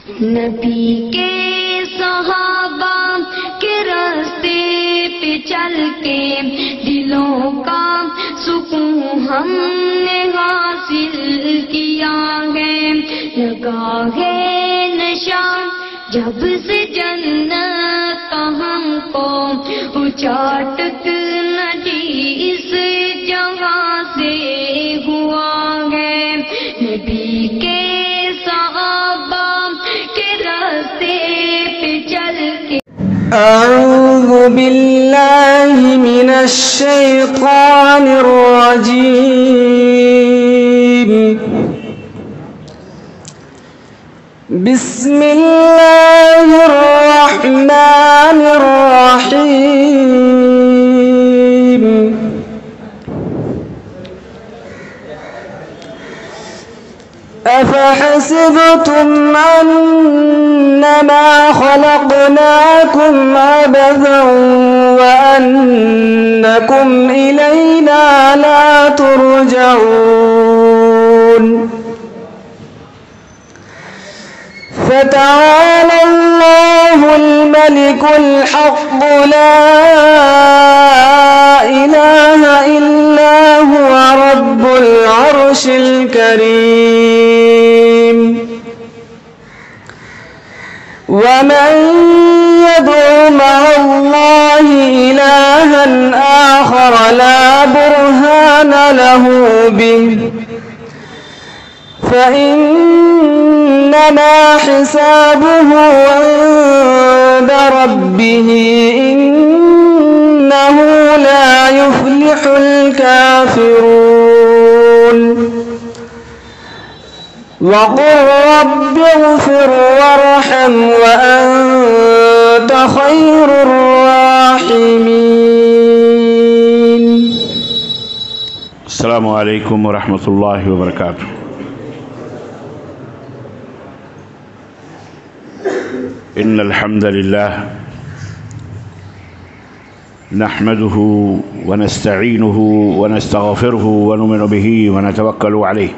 نبی کے صحابہ کے راستے پہ چل کے دلوں کا سکون ہم نے حاصل کیا ہے. لگا ہے نشہ جب سے جنت کا ہم کو اچاٹک ندی اس جگہ سے ہوا ہے. نبی کے صحابہ کے راستے پہ چل کے اعوذ باللہ من الشیطان الرجیم. بسم اللہ الرحمن الرحیم. افحسبتم انما خلقناكم عبثا وانکم الینا لا ترجعون. فتعالى الله الملك الحق لا إله إلا هو رب العرش الكريم. ومن يدع مع الله إلها آخر لا برهان له به فإنما حسابه عند ربه إنه لا يفلح الكافرون. وقل رب اغفر وارحم وأنت خير الراحمين. السلام علیکم ورحمۃ اللہ وبرکاتہ. ان الحمد لله نحمده ونستعينه ونستغفره ونؤمن به ونتوكل عليه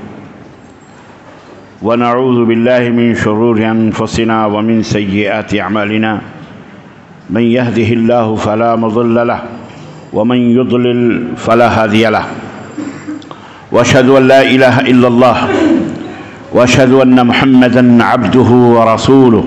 ونعوذ بالله من شرور انفسنا ومن سيئات اعمالنا. من يهده الله فلا مضل له ومن يضلل فلا هادي له. واشهد ان لا اله الا الله واشهد ان محمدا عبده ورسوله.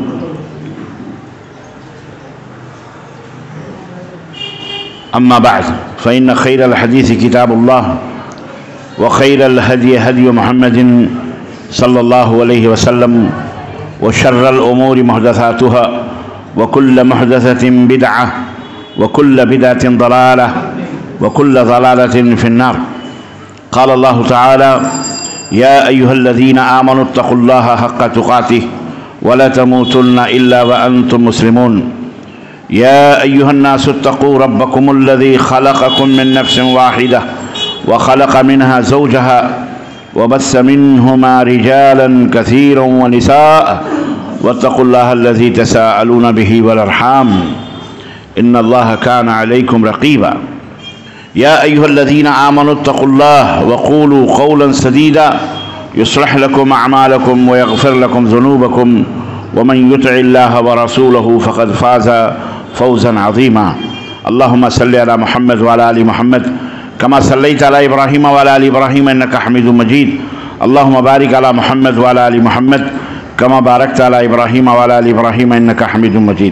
أما بعد فإن خير الحديث كتاب الله وخير الهدي هدي محمد صلى الله عليه وسلم وشر الأمور محدثاتها وكل محدثة بدعة وكل بدعة ضلالة وكل ضلالة في النار. قال الله تعالى يا أيها الذين آمنوا اتقوا الله حق تقاته ولا تموتن إلا وأنتم مسلمون. يا أيها الناس اتقوا ربكم الذي خلقكم من نفس واحدة وخلق منها زوجها وبث منهما رجالا كثيرا ونساء واتقوا الله الذي تساءلون به والأرحام إن الله كان عليكم رقيبا. يا أيها الذين آمنوا اتقوا الله وقولوا قولا سديدا يصلح لكم أعمالكم ويغفر لكم ذنوبكم ومن يطع الله ورسوله فقد فاز فوزا عظيما. اللهم صل على محمد وعلى آل محمد كما صليت على إبراهيم وعلى آل إبراهيم إنك حميد مجيد. اللهم بارك على محمد وعلى آل محمد كما باركت على إبراهيم وعلى آل إبراهيم إنك حميد مجيد.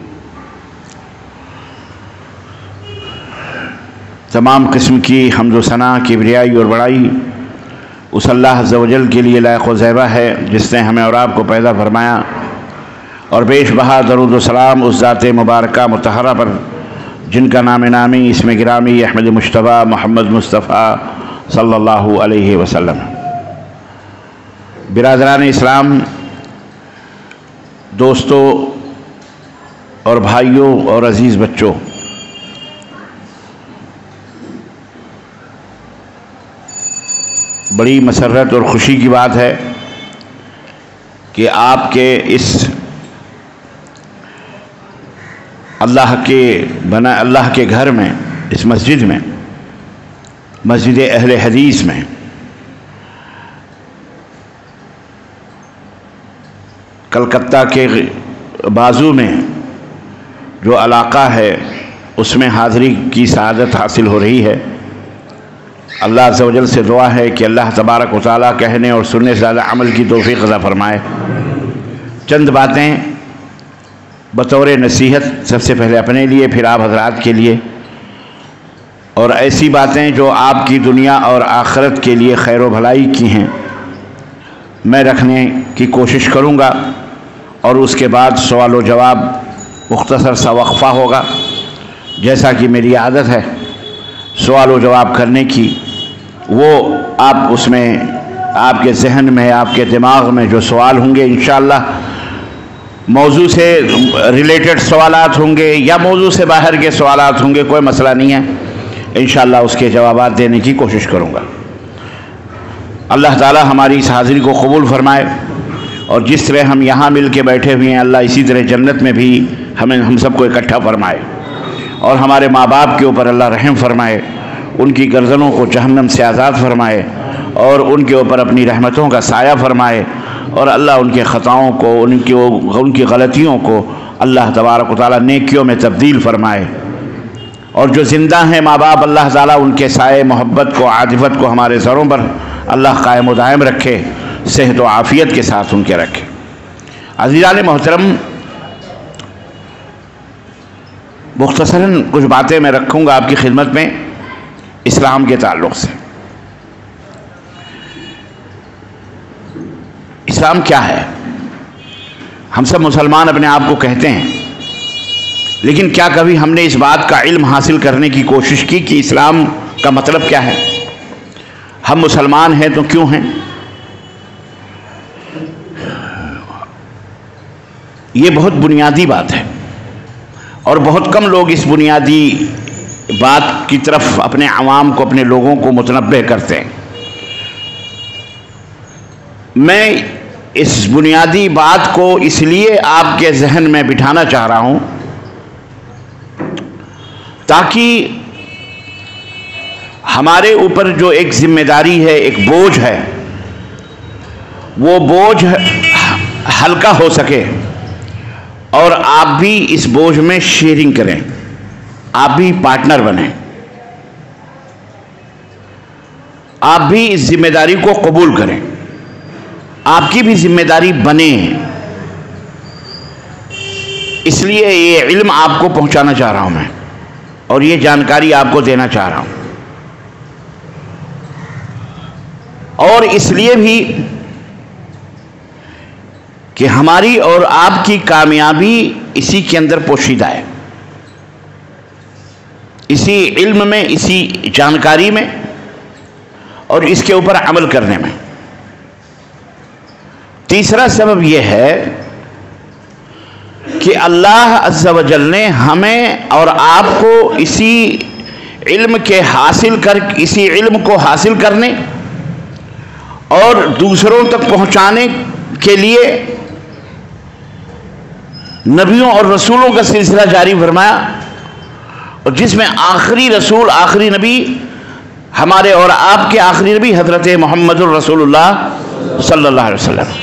تمام قسم کی حمد و ثنا، کبریائی اور بڑائی اس اللہ عز و جل کے لیے لائق و زیبہ ہے جس نے ہمیں اور آپ کو پیدا فرمایا، اور بیش بہا درود و سلام اس ذات مبارکہ مطہرہ پر جن کا نام نامی اسم گرامی احمد مجتبیٰ محمد مصطفیٰ صلی اللہ علیہ وسلم. برادران اسلام، دوستوں اور بھائیوں اور عزیز بچوں، بڑی مسرت اور خوشی کی بات ہے کہ آپ کے اس اللہ کے گھر میں، اس مسجد میں، مسجد اہل حدیث میں کلکتہ کے بازو میں جو علاقہ ہے اس میں حاضری کی سعادت حاصل ہو رہی ہے۔ اللہ عز و جل سے دعا ہے کہ اللہ تبارک و تعالیٰ کہنے اور سننے سے زیادہ عمل کی توفیق عطا فرمائے۔ چند باتیں بطور نصیحت، سب سے پہلے اپنے لیے، پھر آپ حضرات کے لیے، اور ایسی باتیں جو آپ کی دنیا اور آخرت کے لیے خیر و بھلائی کی ہیں، میں رکھنے کی کوشش کروں گا، اور اس کے بعد سوال و جواب مختصر سا وقفہ ہوگا۔ جیسا کہ میری عادت ہے سوال و جواب کرنے کی، وہ آپ اس میں آپ کے ذہن میں، آپ کے دماغ میں جو سوال ہوں گے انشاءاللہ موضوع سے ریلیٹڈ سوالات ہوں گے یا موضوع سے باہر کے سوالات ہوں گے، کوئی مسئلہ نہیں ہے، انشاءاللہ اس کے جوابات دینے کی کوشش کروں گا۔ اللہ تعالی ہماری اس حاضری کو قبول فرمائے، اور جس طرح ہم یہاں مل کے بیٹھے ہوئے ہیں اللہ اسی طرح جنت میں بھی ہم سب کو اکٹھا فرمائے، اور ہمارے ماں باپ کے اوپر اللہ رحم فرمائے، ان کی گردنوں کو جہنم سے آزاد فرمائے، اور ان کے اوپر اپنی رحمتوں کا سایہ فرمائے، اور اللہ ان کے خطاؤں کو، ان کی غلطیوں کو اللہ تبارک و تعالیٰ نیکیوں میں تبدیل فرمائے، اور جو زندہ ہیں ماں باپ اللہ تعالیٰ ان کے سائے محبت کو، عاطفت کو ہمارے سروں پر اللہ قائم و دائم رکھے، صحت و عافیت کے ساتھ ان کے رکھے۔ عزیزان محترم، مختصراً کچھ باتیں میں رکھوں گا آپ کی خدمت میں اسلام کے تعلق سے۔ اسلام کیا ہے؟ ہم سب مسلمان اپنے آپ کو کہتے ہیں، لیکن کیا کبھی ہم نے اس بات کا علم حاصل کرنے کی کوشش کی کہ اسلام کا مطلب کیا ہے؟ ہم مسلمان ہیں تو کیوں ہیں؟ یہ بہت بنیادی بات ہے، اور بہت کم لوگ اس بنیادی بات کی طرف اپنے عوام کو، اپنے لوگوں کو متنبہ کرتے ہیں۔ میں اس بنیادی بات کو اس لیے آپ کے ذہن میں بٹھانا چاہ رہا ہوں تاکہ ہمارے اوپر جو ایک ذمہ داری ہے، ایک بوجھ ہے، وہ بوجھ ہلکا ہو سکے، اور آپ بھی اس بوجھ میں شیئرنگ کریں، آپ بھی پارٹنر بنیں، آپ بھی اس ذمہ داری کو قبول کریں، آپ کی بھی ذمہ داری بنے۔ اس لیے یہ علم آپ کو پہنچانا چاہ رہا ہوں میں، اور یہ جانکاری آپ کو دینا چاہ رہا ہوں، اور اس لیے بھی کہ ہماری اور آپ کی کامیابی اسی کے اندر پوشیدہ ہے، اسی علم میں، اسی جانکاری میں، اور اس کے اوپر عمل کرنے میں۔ تیسرا سبب یہ ہے کہ اللہ عز و جل نے ہمیں اور آپ کو اسی علم کو حاصل کرنے اور دوسروں تک پہنچانے کے لیے نبیوں اور رسولوں کا سلسلہ جاری فرمایا، اور جس میں آخری رسول، آخری نبی، ہمارے اور آپ کے آخری نبی حضرت محمد الرسول اللہ صلی اللہ علیہ وسلم۔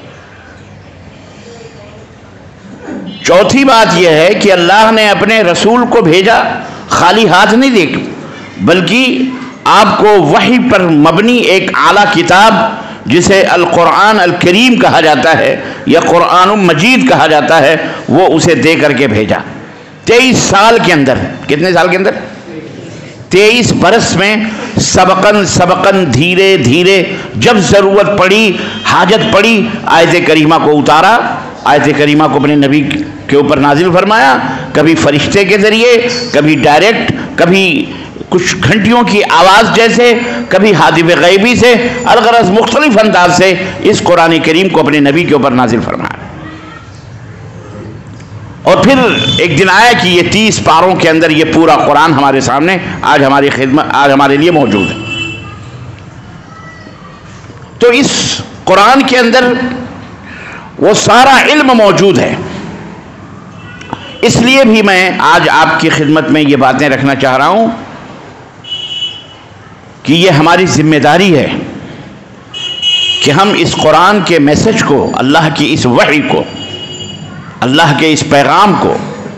چوتھی بات یہ ہے کہ اللہ نے اپنے رسول کو بھیجا خالی ہاتھ نہیں دے، بلکہ آپ کو وحی پر مبنی ایک اعلیٰ کتاب جسے القرآن الکریم کہا جاتا ہے یا قرآن مجید کہا جاتا ہے، وہ اسے دے کر کے بھیجا۔ 23 سال کے اندر، کتنے سال کے اندر؟ 23 برس میں سبقن دھیرے دھیرے جب ضرورت پڑی، حاجت پڑی، آیت کریمہ کو اتارا، آیت کریمہ کو اپنے نبی کے اوپر نازل فرمایا، کبھی فرشتے کے ذریعے، کبھی ڈائریکٹ، کبھی کچھ گھنٹیوں کی آواز جیسے، کبھی ہاتف غیبی سے، الغرض مختلف انداز سے اس قرآن کریم کو اپنے نبی کے اوپر نازل فرمایا۔ اور پھر ایک دن آیا کہ یہ 30 پاروں کے اندر یہ پورا قرآن ہمارے سامنے آج ہماری خدمت، آج ہمارے لیے موجود ہے۔ تو اس قرآن کے اندر وہ سارا علم موجود ہے۔ اس لیے بھی میں آج آپ کی خدمت میں یہ باتیں رکھنا چاہ رہا ہوں کہ یہ ہماری ذمہ داری ہے کہ ہم اس قرآن کے میسج کو، اللہ کی اس وحی کو، اللہ کے اس پیغام کو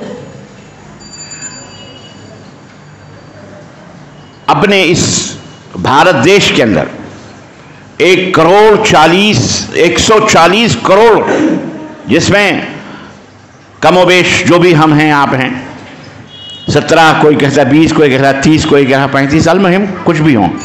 اپنے اس بھارت دیش کے اندر 140 کروڑ جس میں کم و بیش جو بھی ہم ہیں آپ ہیں 17، کوئی کہتا 20، کوئی کہتا 30، کوئی کہتا 35 سال میں ہم کچھ بھی ہوں.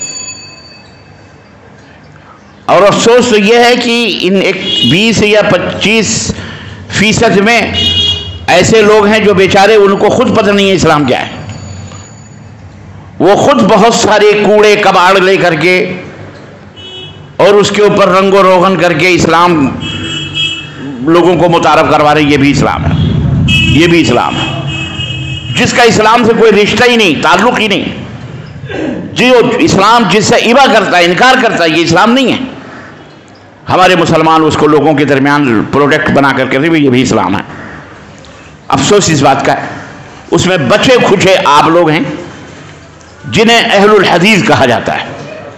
اور افسوس تو یہ ہے کہ ان 20 یا 25% میں ایسے لوگ ہیں جو بیچارے ان کو خود پتہ نہیں ہے اسلام کیا ہے. وہ خود بہت سارے کوڑے کباڑ لے کر کے اور اس کے اوپر رنگ و روغن کر کے اسلام لوگوں کو متعارف کروا رہے. یہ بھی اسلام ہے، یہ بھی اسلام ہے جس کا اسلام سے کوئی رشتہ ہی نہیں، تعلق ہی نہیں. جو اسلام جس سے ابا کرتا ہے، انکار کرتا ہے، یہ اسلام نہیں ہے. ہمارے مسلمان اس کو لوگوں کے درمیان پروڈکٹ بنا کر کے یہ بھی اسلام ہے. افسوس اس بات کا ہے اس میں بچے کھچے آپ لوگ ہیں جنہیں اہل الحدیث کہا جاتا ہے،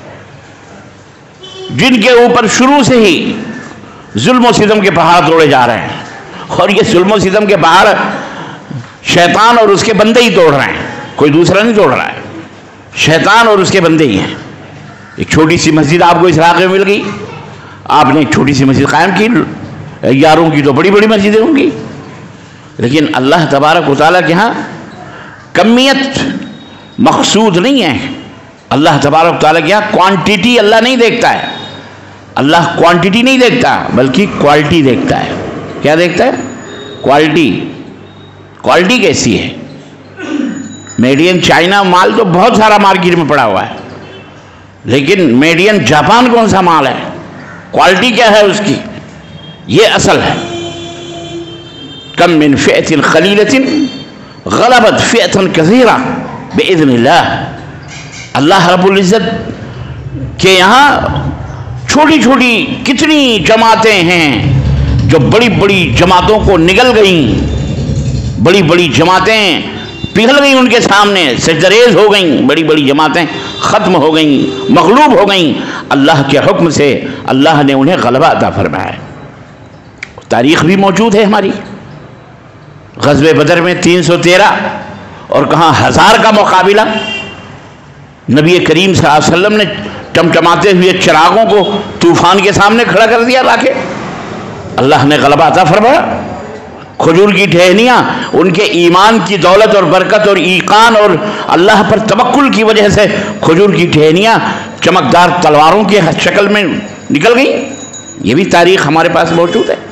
جن کے اوپر شروع سے ہی ظلم و ستم کے پہاڑ توڑے جا رہے ہیں. اور یہ ظلم و ستم کے پہاڑ شیطان اور اس کے بندے ہی توڑ رہے ہیں، کوئی دوسرا نہیں توڑ رہا ہے. شیطان اور اس کے بندے ہی ہیں. ایک چھوٹی سی مسجد آپ کو اس علاقے میں مل گئی، آپ نے ایک چھوٹی سی مسجد قائم کی. یاروں کی تو بڑی بڑی مسجدیں ہوں گی، لیکن اللہ تبارک و تعالیٰ کے ہاں کمیت مقصود نہیں ہے. اللہ تبارک و تعالیٰ کے ہاں کوانٹیٹی اللہ نہیں دیکھتا ہے. اللہ کوانٹیٹی نہیں دیکھتا بلکہ کوالٹی دیکھتا ہے. کیا دیکھتا ہے؟ کوالٹی. کوالٹی کیسی ہے؟ میڈ ان چائنا مال تو بہت سارا مارکیٹ میں پڑا ہوا ہے، لیکن میڈ ان جاپان کون سا مال ہے؟ کوالٹی کیا ہے اس کی؟ یہ اصل ہے. کم من فئۃ قلیلۃ غلبت فئۃ کثیرہ باذن اللہ. اللہ رب العزت کے یہاں چھوٹی چھوٹی کتنی جماعتیں ہیں جو بڑی بڑی جماعتوں کو نگل گئیں، بڑی بڑی جماعتیں پگھل گئیں ان کے سامنے، سجدریز ہو گئیں. بڑی بڑی جماعتیں ختم ہو گئیں، مغلوب ہو گئیں. اللہ کے حکم سے اللہ نے انہیں غلبہ عطا فرمایا ہے. تاریخ بھی موجود ہے ہماری. غزوہ بدر میں 313 اور کہاں 1000 کا مقابلہ. نبی کریم صلی اللہ علیہ وسلم نے چمچماتے ہوئے چراغوں کو طوفان کے سامنے کھڑا کر دیا لا کے. اللہ نے غلبہ عطا فرمایا. کھجور کی ٹہنیاں ان کے ایمان کی دولت اور برکت اور ایقان اور اللہ پر توکل کی وجہ سے کھجور کی ٹہنیاں چمکدار تلواروں کی شکل میں نکل گئیں. یہ بھی تاریخ ہمارے پاس موجود ہے.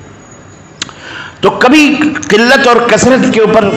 تو کبھی قلت اور کثرت کے اوپر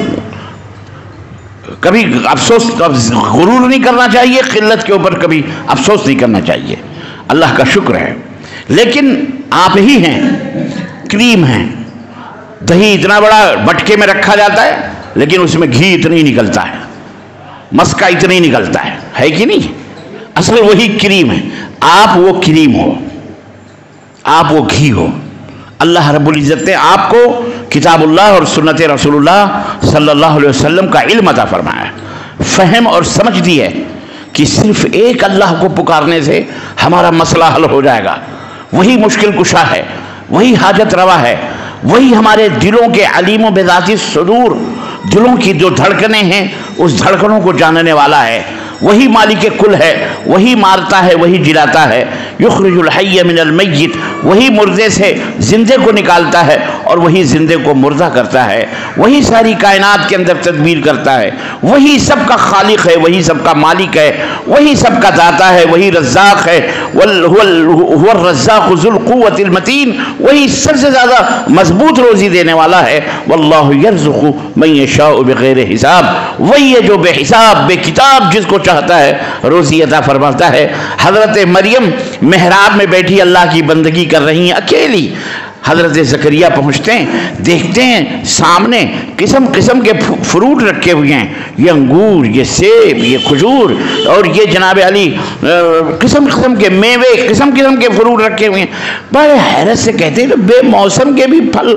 کبھی افسوس غرور نہیں کرنا چاہیے، قلت کے اوپر کبھی افسوس نہیں کرنا چاہیے. اللہ کا شکر ہے. لیکن آپ ہی ہیں، کریم ہیں. دہی اتنا بڑا بٹکے میں رکھا جاتا ہے لیکن اس میں گھی اتنا ہی نکلتا ہے، مسکا اتنا ہی نکلتا ہے کہ نہیں؟ اصل وہی کریم ہے. آپ وہ کریم ہو، آپ وہ گھی ہو. اللہ رب العزت نے آپ کو کتاب اللہ اور سنت رسول اللہ صلی اللہ علیہ وسلم کا علم عطا فرمایا ہے، فہم اور سمجھ دی ہے کہ صرف ایک اللہ کو پکارنے سے ہمارا مسئلہ حل ہو جائے گا. وہی مشکل کشا ہے، وہی حاجت روا ہے، وہی ہمارے دلوں کے علیم و بذات الصدور، دلوں کی جو دھڑکنیں ہیں اس دھڑکنوں کو جاننے والا ہے. وہی مالک کل ہے، وہی مارتا ہے، وہی جلاتا ہے. یخرج الحی من المیت، وہی مردے سے زندے کو نکالتا ہے اور وہی زندے کو مردہ کرتا ہے. وہی ساری کائنات کے اندر تدبیر کرتا ہے. وہی سب کا خالق ہے، وہی سب کا مالک ہے، وہی سب کا داتا ہے، وہی رزاق ہے. هو الرزاق ذو القوة المتین، وہی سب سے زیادہ مضبوط روزی دینے والا ہے. واللہ یرزق من یشاء بغیر حساب، وہی ہے جو بے حساب بے کتاب جس کو چاہتا ہے روزی عطا فرماتا ہے. حضرت مریم محراب میں بیٹھی اللہ کی بندگی کر رہی ہیں اکیلی. حضرت زکریا پہنچتے ہیں، دیکھتے ہیں سامنے قسم قسم کے فروٹ رکھے ہوئے ہیں. یہ انگور، یہ سیب، یہ کھجور اور یہ جناب علی قسم قسم کے میوے، قسم قسم کے فروٹ رکھے ہوئے ہیں. بڑے حیرت سے کہتے ہیں کہ بے موسم کے بھی پھل،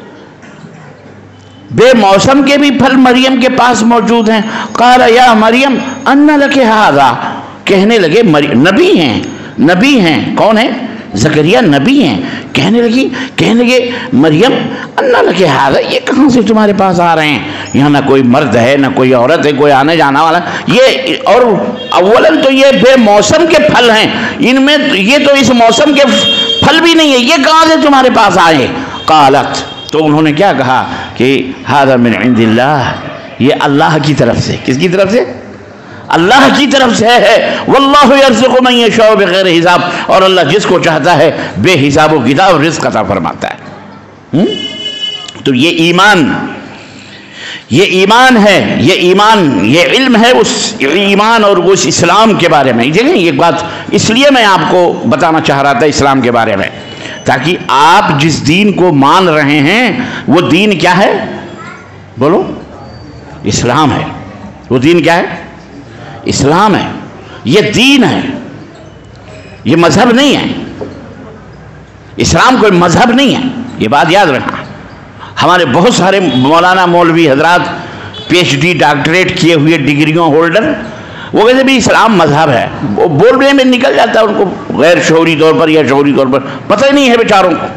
بے موسم کے بھی پھل مریم کے پاس موجود ہیں. قال یا مریم ان لک ھذا، کہنے لگے نبی ہیں نبی ہیں. کون ہیں؟ زکریا نبی ہیں. کہنے لگے مریم انا لک ھذا، یہ کہاں سے تمہارے پاس آ رہے ہیں؟ یہاں نہ کوئی مرد ہے نہ کوئی عورت ہے، کوئی آنے جانا والا. یہ اور اولاً تو یہ بے موسم کے پھل ہیں، ان میں یہ تو اس موسم کے پھل بھی نہیں ہے، یہ کہاں سے تمہارے پاس آئے؟ قالت، تو انہوں نے کیا کہا کہ ھذا من عند اللہ، یہ اللہ کی طرف سے. کس کی طرف سے؟ اللہ کی طرف سے ہے. واللہ یرزق من یشاء بغیر حساب، اور اللہ جس کو چاہتا ہے بے حساب و کتاب رزق عطا فرماتا ہے. تو یہ ایمان ہے، یہ علم ہے اس ایمان اور اس اسلام کے بارے میں. دیکھیں یہ بات اس لیے میں آپ کو بتانا چاہ رہا تھا اسلام کے بارے میں، تاکہ آپ جس دین کو مان رہے ہیں وہ دین کیا ہے؟ بولو. اسلام ہے. وہ دین کیا ہے؟ اسلام ہے. یہ دین ہے، یہ مذہب نہیں ہے. اسلام کوئی مذہب نہیں ہے، یہ بات یاد رکھنا. ہمارے بہت سارے مولانا مولوی حضرات پی ایچ ڈی ڈاکٹریٹ کیے ہوئے ڈگریوں ہولڈر، وہ کہتے بھی اسلام مذہب ہے. وہ بولنے میں نکل جاتا ہے ان کو غیر شعوری طور پر یا شعوری طور پر، پتہ ہی نہیں ہے بیچاروں کو.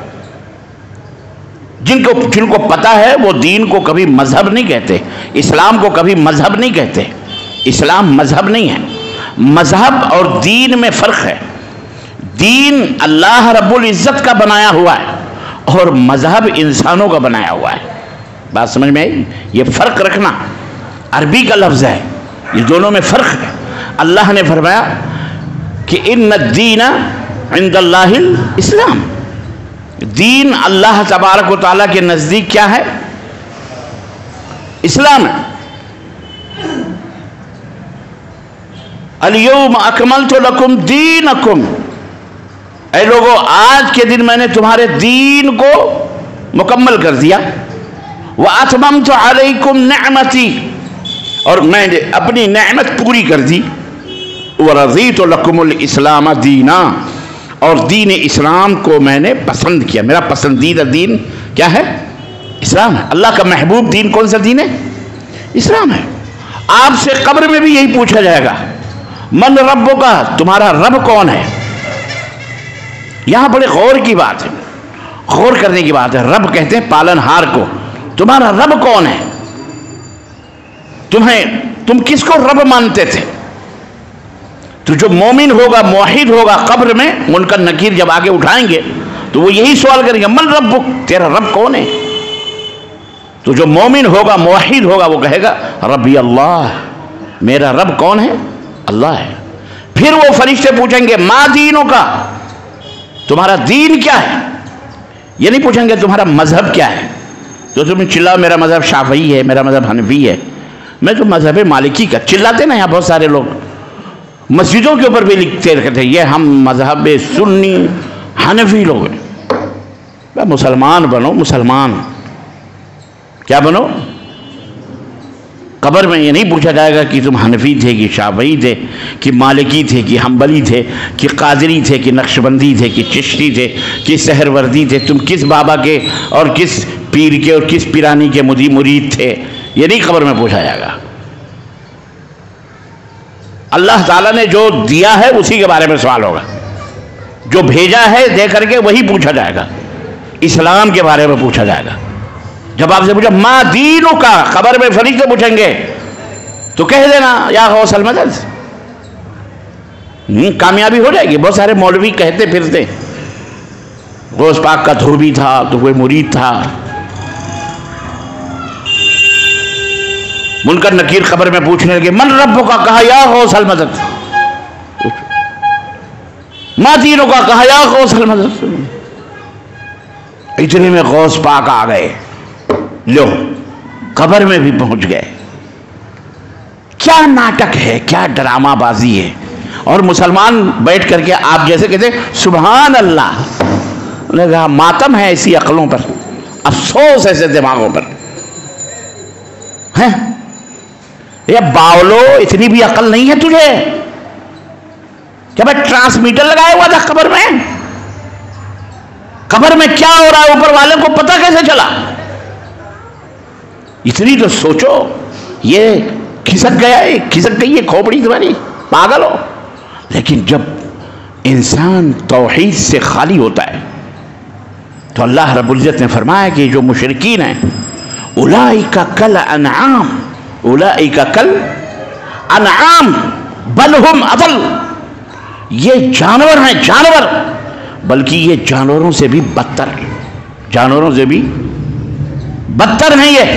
جن کو پتہ ہے وہ دین کو کبھی مذہب نہیں کہتے، اسلام کو کبھی مذہب نہیں کہتے. اسلام مذہب نہیں ہے. مذہب اور دین میں فرق ہے. دین اللہ رب العزت کا بنایا ہوا ہے اور مذہب انسانوں کا بنایا ہوا ہے. بات سمجھ میں آئی؟ یہ فرق رکھنا. عربی کا لفظ ہے، یہ دونوں میں فرق ہے. اللہ نے فرمایا کہ ان الدین عند اللہ الاسلام، دین اللہ تبارک و تعالیٰ کے نزدیک کیا ہے؟ اسلام ہے. الیوم اکملت لکم دینکم، اے لوگوں آج کے دن میں نے تمہارے دین کو مکمل کر دیا. واتممت علیکم نعمتی، اور میں نے اپنی نعمت پوری کر دی. ورضیت لکم الاسلام دینا، اور دین اسلام کو میں نے پسند کیا. میرا پسندیدہ دین کیا ہے؟ اسلام ہے. اللہ کا محبوب دین کون سا دین ہے؟ اسلام ہے. آپ سے قبر میں بھی یہی پوچھا جائے گا، من ربک کا، تمہارا رب کون ہے؟ یہاں بڑے غور کی بات ہے، غور کرنے کی بات ہے. رب کہتے ہیں پالن ہار کو. تمہارا رب کون ہے؟ تم کس کو رب مانتے تھے؟ تو جو مومن ہوگا موحد ہوگا قبر میں منکر نکیر جب آگے اٹھائیں گے تو وہ یہی سوال کریں گے من ربک، تیرا رب کون ہے؟ تو جو مومن ہوگا موحد ہوگا وہ کہے گا ربی اللہ، میرا رب کون ہے؟ اللہ ہے. پھر وہ فرشتے پوچھیں گے ما دینوں کا، تمہارا دین کیا ہے؟ یہ نہیں پوچھیں گے تمہارا مذہب کیا ہے. تو تم چلاؤ میرا مذہب شافعی ہے، میرا مذہب حنفی ہے، میں تو مذہب مالکی کا. چلاتے نا یہاں بہت سارے لوگ، مسجدوں کے اوپر بھی لکھتے رہتے ہیں یہ ہم مذہب سنی حنفی لوگ ہیں. مسلمان بنو، مسلمان کیا بنو؟ قبر میں یہ نہیں پوچھا جائے گا کہ تم حنفی تھے کہ شافعی تھے کہ مالکی تھے کہ حنبلی تھے کہ قادری تھے کہ نقشبندی تھے کہ چشتی تھے کہ سہروردی تھے، تم کس بابا کے اور کس پیر کے اور کس پیرانی کے مرید تھے. یہ نہیں قبر میں پوچھا جائے گا. اللہ تعالیٰ نے جو دیا ہے اسی کے بارے میں سوال ہوگا، جو بھیجا ہے دے کر کے وہی پوچھا جائے گا. اسلام کے بارے میں پوچھا جائے گا. جب آپ سے پوچھا ما دینوں کا، قبر میں فرشتے پوچھیں گے تو کہہ دینا یا غوث المدد. کامیابی ہو جائے گی. بہت سارے مولوی کہتے پھرتے غوث پاک کا دھوبی تھا تو کوئی مرید تھا. منکر نکیر قبر میں پوچھنے لگے من ربک کا، کہا یا غوث المدد. ما دینوں کا، کہا یا غوث المدد. اتنے میں غوث پاک آ گئے، لو قبر میں بھی پہنچ گئے. کیا ناٹک ہے، کیا ڈرامہ بازی ہے. اور مسلمان بیٹھ کر کے آپ جیسے کہتے سبحان اللہ. ماتم ہے ایسی عقلوں پر، افسوس ایسے دماغوں پر. یہ باولو اتنی بھی عقل نہیں ہے تجھے کہ بھائی ٹرانسمیٹر لگایا ہوا تھا قبر میں؟ قبر میں کیا ہو رہا ہے اوپر والے کو پتہ کیسے چلا؟ اتنی تو سوچو. یہ کھسک گیا ہے، کھسک گئی ہے کھوپڑی تمہاری، پاگل ہو. لیکن جب انسان توحید سے خالی ہوتا ہے تو اللہ رب العزت نے فرمایا کہ جو مشرکین ہیں اولئک کل انعام، اولئک کل انعام بل ہم اضل، یہ جانور ہیں، جانور، بلکہ یہ جانوروں سے بھی بدتر ہیں، جانوروں سے بھی بدتر ہیں۔ یہ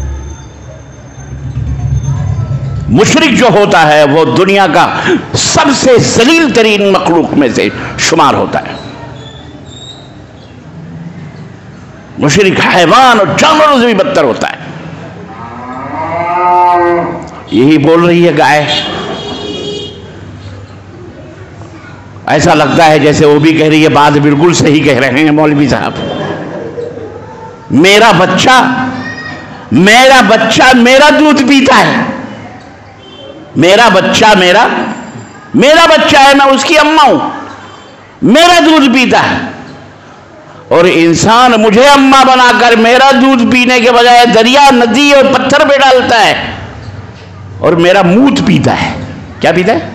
مشرک جو ہوتا ہے وہ دنیا کا سب سے ذلیل ترین مخلوق میں سے شمار ہوتا ہے، مشرک حیوان اور جانوروں سے بھی بدتر ہوتا ہے۔ یہی بول رہی ہے گائے، ایسا لگتا ہے جیسے وہ بھی کہہ رہی ہے، بات بالکل صحیح کہہ رہے ہیں مولوی صاحب، میرا بچہ میرا دودھ پیتا ہے، میرا بچہ ہے، میں اس کی اماں ہوں، میرا دودھ پیتا ہے، اور انسان مجھے اماں بنا کر میرا دودھ پینے کے بجائے دریا، ندی اور پتھر پہ ڈالتا ہے اور میرا موت پیتا ہے۔ کیا پیتا ہے؟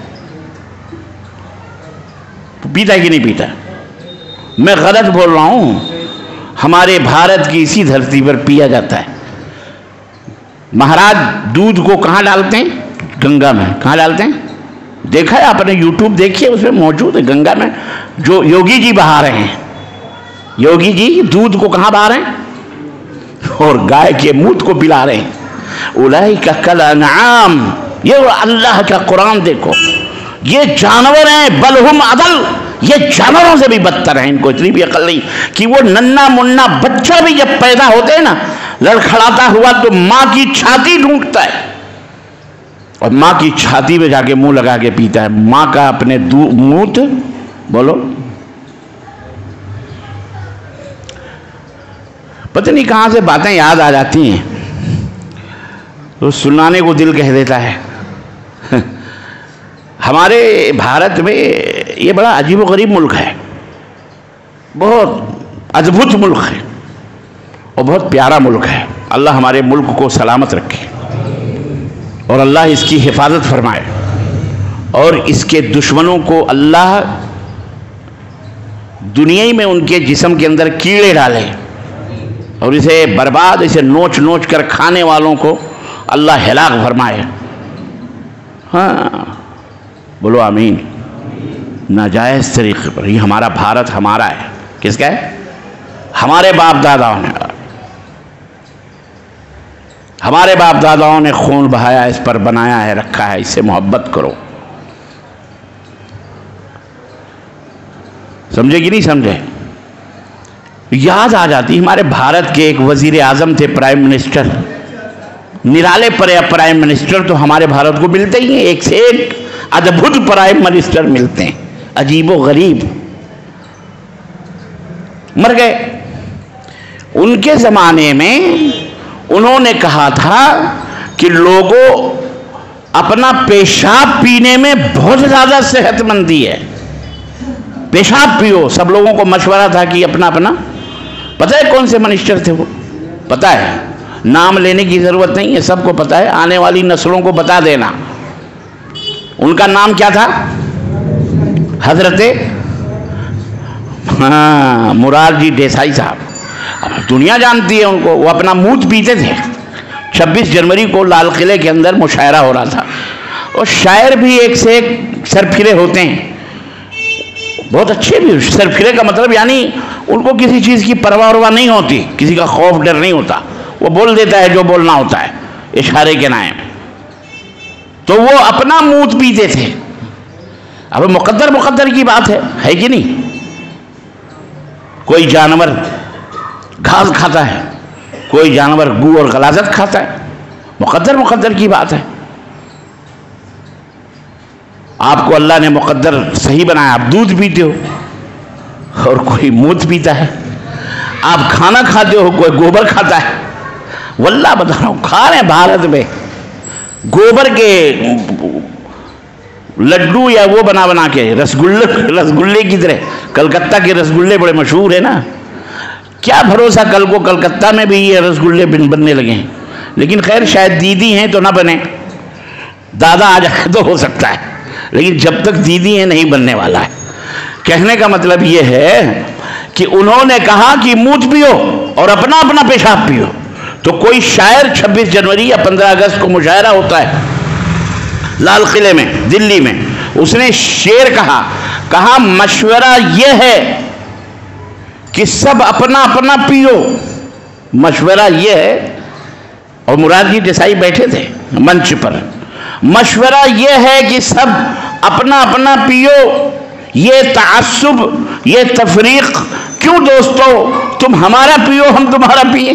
پیتا ہے کہ نہیں پیتا؟ میں غلط بول رہا ہوں؟ ہمارے بھارت کی اسی دھرتی پر پیا جاتا ہے۔ مہاراج دودھ کو کہاں ڈالتے ہیں؟ گنگا میں۔ کہاں ڈالتے ہیں؟ دیکھا ہے آپ نے، یوٹیوب دیکھیے، اس میں موجود ہے، گنگا میں جو یوگی جی بہا رہے ہیں، یوگی جی دودھ کو کہاں بہا رہے ہیں؟ اور گائے کے موت کو پلا رہے ہیں۔ اولئک کل انعام، یہ اللہ کا قرآن دیکھو، یہ جانور ہیں، بل ہم اضل، یہ جانوروں سے بھی بدتر ہیں۔ ان کو اتنی بھی عقل نہیں کہ وہ ننھا منا بچہ بھی جب پیدا ہوتے ہیں نا، لڑکھڑاتا ہوا تو ماں کی چھاتی ڈھونڈتا ہے اور ماں کی چھاتی میں جا کے منہ لگا کے پیتا ہے، ماں کا اپنے موت۔ بولو، پتہ نہیں کہاں سے باتیں یاد آ جاتی ہیں تو سنانے کو دل کہہ دیتا ہے۔ ہمارے بھارت میں یہ بڑا عجیب و غریب ملک ہے، بہت ادبھت ملک ہے اور بہت پیارا ملک ہے۔ اللہ ہمارے ملک کو سلامت رکھے اور اللہ اس کی حفاظت فرمائے اور اس کے دشمنوں کو اللہ دنیا ہی میں ان کے جسم کے اندر کیڑے ڈالے اور اسے برباد، اسے نوچ نوچ کر کھانے والوں کو اللہ ہلاک فرمائے۔ ہاں بولو آمین۔ ناجائز طریقے پر یہ ہمارا بھارت ہمارا ہے۔ کس کا ہے؟ ہمارے باپ داداؤں نے، ہمارے باپ داداؤں نے خون بہایا، اس پر بنایا ہے، رکھا ہے، اس سے محبت کرو۔ سمجھے کہ نہیں سمجھے؟ یاد آ جاتی، ہمارے بھارت کے ایک وزیر اعظم تھے، پرائم منسٹر، نرالے پرائم منسٹر تو ہمارے بھارت کو ملتے ہی ہیں، ایک سے ایک ادبھت پرائم منسٹر ملتے ہیں، عجیب و غریب۔ مر گئے۔ ان کے زمانے میں انہوں نے کہا تھا کہ لوگوں اپنا پیشاب پینے میں بہت زیادہ صحت مندی ہے، پیشاب پیو۔ سب لوگوں کو مشورہ تھا کہ اپنا پتہ ہے کون سے منسٹر تھے وہ؟ پتہ ہے، نام لینے کی ضرورت نہیں ہے، سب کو پتہ ہے، آنے والی نسلوں کو بتا دینا۔ ان کا نام کیا تھا؟ حضرت مرارجی دیسائی صاحب۔ دنیا جانتی ہے ان کو، وہ اپنا موت پیتے تھے۔ 26 جنوری کو لال قلعے کے اندر مشاعرہ ہو رہا تھا اور شاعر بھی ایک سے ایک سرفرے ہوتے ہیں، بہت اچھے بھی۔ سرفرے کا مطلب یعنی ان کو کسی چیز کی پرواہ نہیں ہوتی، کسی کا خوف ڈر نہیں ہوتا، وہ بول دیتا ہے جو بولنا ہوتا ہے اشارے کے نائم۔ تو وہ اپنا موت پیتے تھے۔ اب مقدر کی بات ہے کہ نہیں؟ کوئی جانور گھاس کھاتا ہے، کوئی جانور گو اور غلاظت کھاتا ہے، مقدر کی بات ہے۔ آپ کو اللہ نے مقدر صحیح بنایا، آپ دودھ پیتے ہو اور کوئی موت پیتا ہے، آپ کھانا کھاتے ہو، کوئی گوبر کھاتا ہے۔ واللہ بتا رہا ہوں، کھا رہے ہیں بھارت میں گوبر کے لڈو یا وہ بنا کے رسگلے کی طرح۔ کلکتہ کے رسگلے بڑے مشہور ہیں نا، کیا بھروسہ کل کو کلکتہ میں بھی یہ رسگلے بننے لگے ہیں، لیکن خیر شاید دیدی ہیں تو نہ بنے، دادا آ جائے تو ہو سکتا ہے، لیکن جب تک دیدی ہیں نہیں بننے والا ہے۔ کہنے کا مطلب یہ ہے کہ انہوں نے کہا کہ موت پیو اور اپنا اپنا پیشاب پیو. تو کوئی شاعر 26 جنوری یا 15 اگست کو مشاعرہ ہوتا ہے لال قلعے میں دلی میں, اس نے شعر کہا مشورہ یہ ہے کہ سب اپنا اپنا پیو. مشورہ یہ ہے, اور مراد جی دیسائی بیٹھے تھے منچ پر, مشورہ یہ ہے کہ سب اپنا اپنا پیو. یہ تعصب, یہ تفریق کیوں دوستو؟ تم ہمارا پیو ہم تمہارا پیے.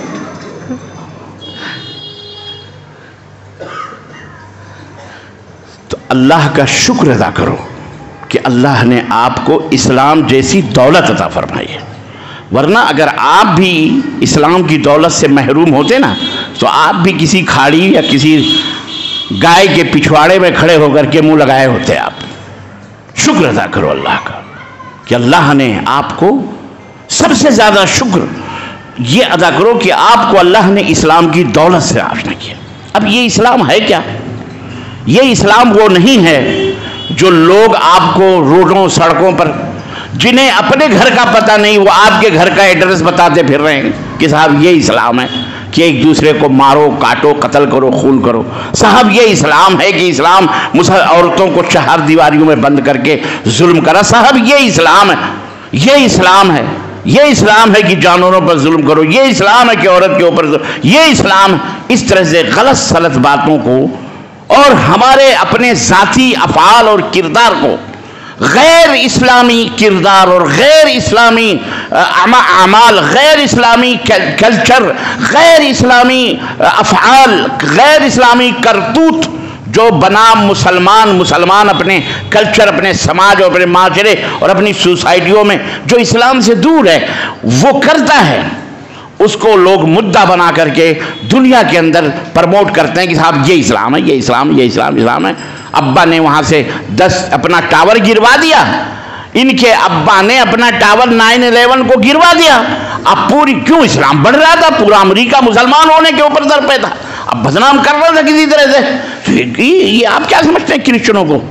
تو اللہ کا شکر ادا کرو کہ اللہ نے آپ کو اسلام جیسی دولت عطا فرمائی ہے. ورنہ اگر آپ بھی اسلام کی دولت سے محروم ہوتے نا تو آپ بھی کسی کھاڑی یا کسی گائے کے پچھواڑے میں کھڑے ہو کر کے منہ لگائے ہوتے. آپ شکر ادا کرو اللہ کا کہ اللہ نے آپ کو, سب سے زیادہ شکر یہ ادا کرو کہ آپ کو اللہ نے اسلام کی دولت سے آشنا کیا. اب یہ اسلام ہے کیا؟ یہ اسلام وہ نہیں ہے جو لوگ آپ کو روڈوں سڑکوں پر, جنہیں اپنے گھر کا پتہ نہیں, وہ آپ کے گھر کا ایڈریس بتاتے پھر رہے ہیں کہ صاحب یہ اسلام ہے کہ ایک دوسرے کو مارو کاٹو قتل کرو خون کرو. صاحب یہ اسلام ہے کہ اسلام عورتوں کو 4 دیواریوں میں بند کر کے ظلم کرا. صاحب یہ اسلام ہے, یہ اسلام ہے, یہ اسلام ہے کہ جانوروں پر ظلم کرو, یہ اسلام ہے کہ عورت کے اوپر ظلم, یہ اسلام ہے. اس طرح سے غلط سلط باتوں کو اور ہمارے اپنے ذاتی افعال اور کردار کو غیر اسلامی کردار اور غیر اسلامی اعمال, غیر اسلامی کلچر, غیر اسلامی افعال, غیر اسلامی کرتوت جو بنام مسلمان اپنے کلچر, اپنے سماج اور اپنے معاشرے اور اپنی سوسائٹیوں میں جو اسلام سے دور ہے وہ کرتا ہے, اس کو لوگ مدعا بنا کر کے دنیا کے اندر پرموٹ کرتے ہیں کہ صاحب یہ اسلام ہے, یہ اسلام, یہ اسلام ہے. ابا نے وہاں سے 10 اپنا ٹاور گروا دیا, ان کے ابا نے اپنا ٹاور 9/11 کو گروا دیا. اب پوری کیوں اسلام بڑھ رہا تھا, پورا امریکہ مسلمان ہونے کے اوپر در پہ تھا, اب بدنام کر رہا تھا کسی طرح سے. یہ آپ کیا سمجھتے ہیں کرسچنوں کو؟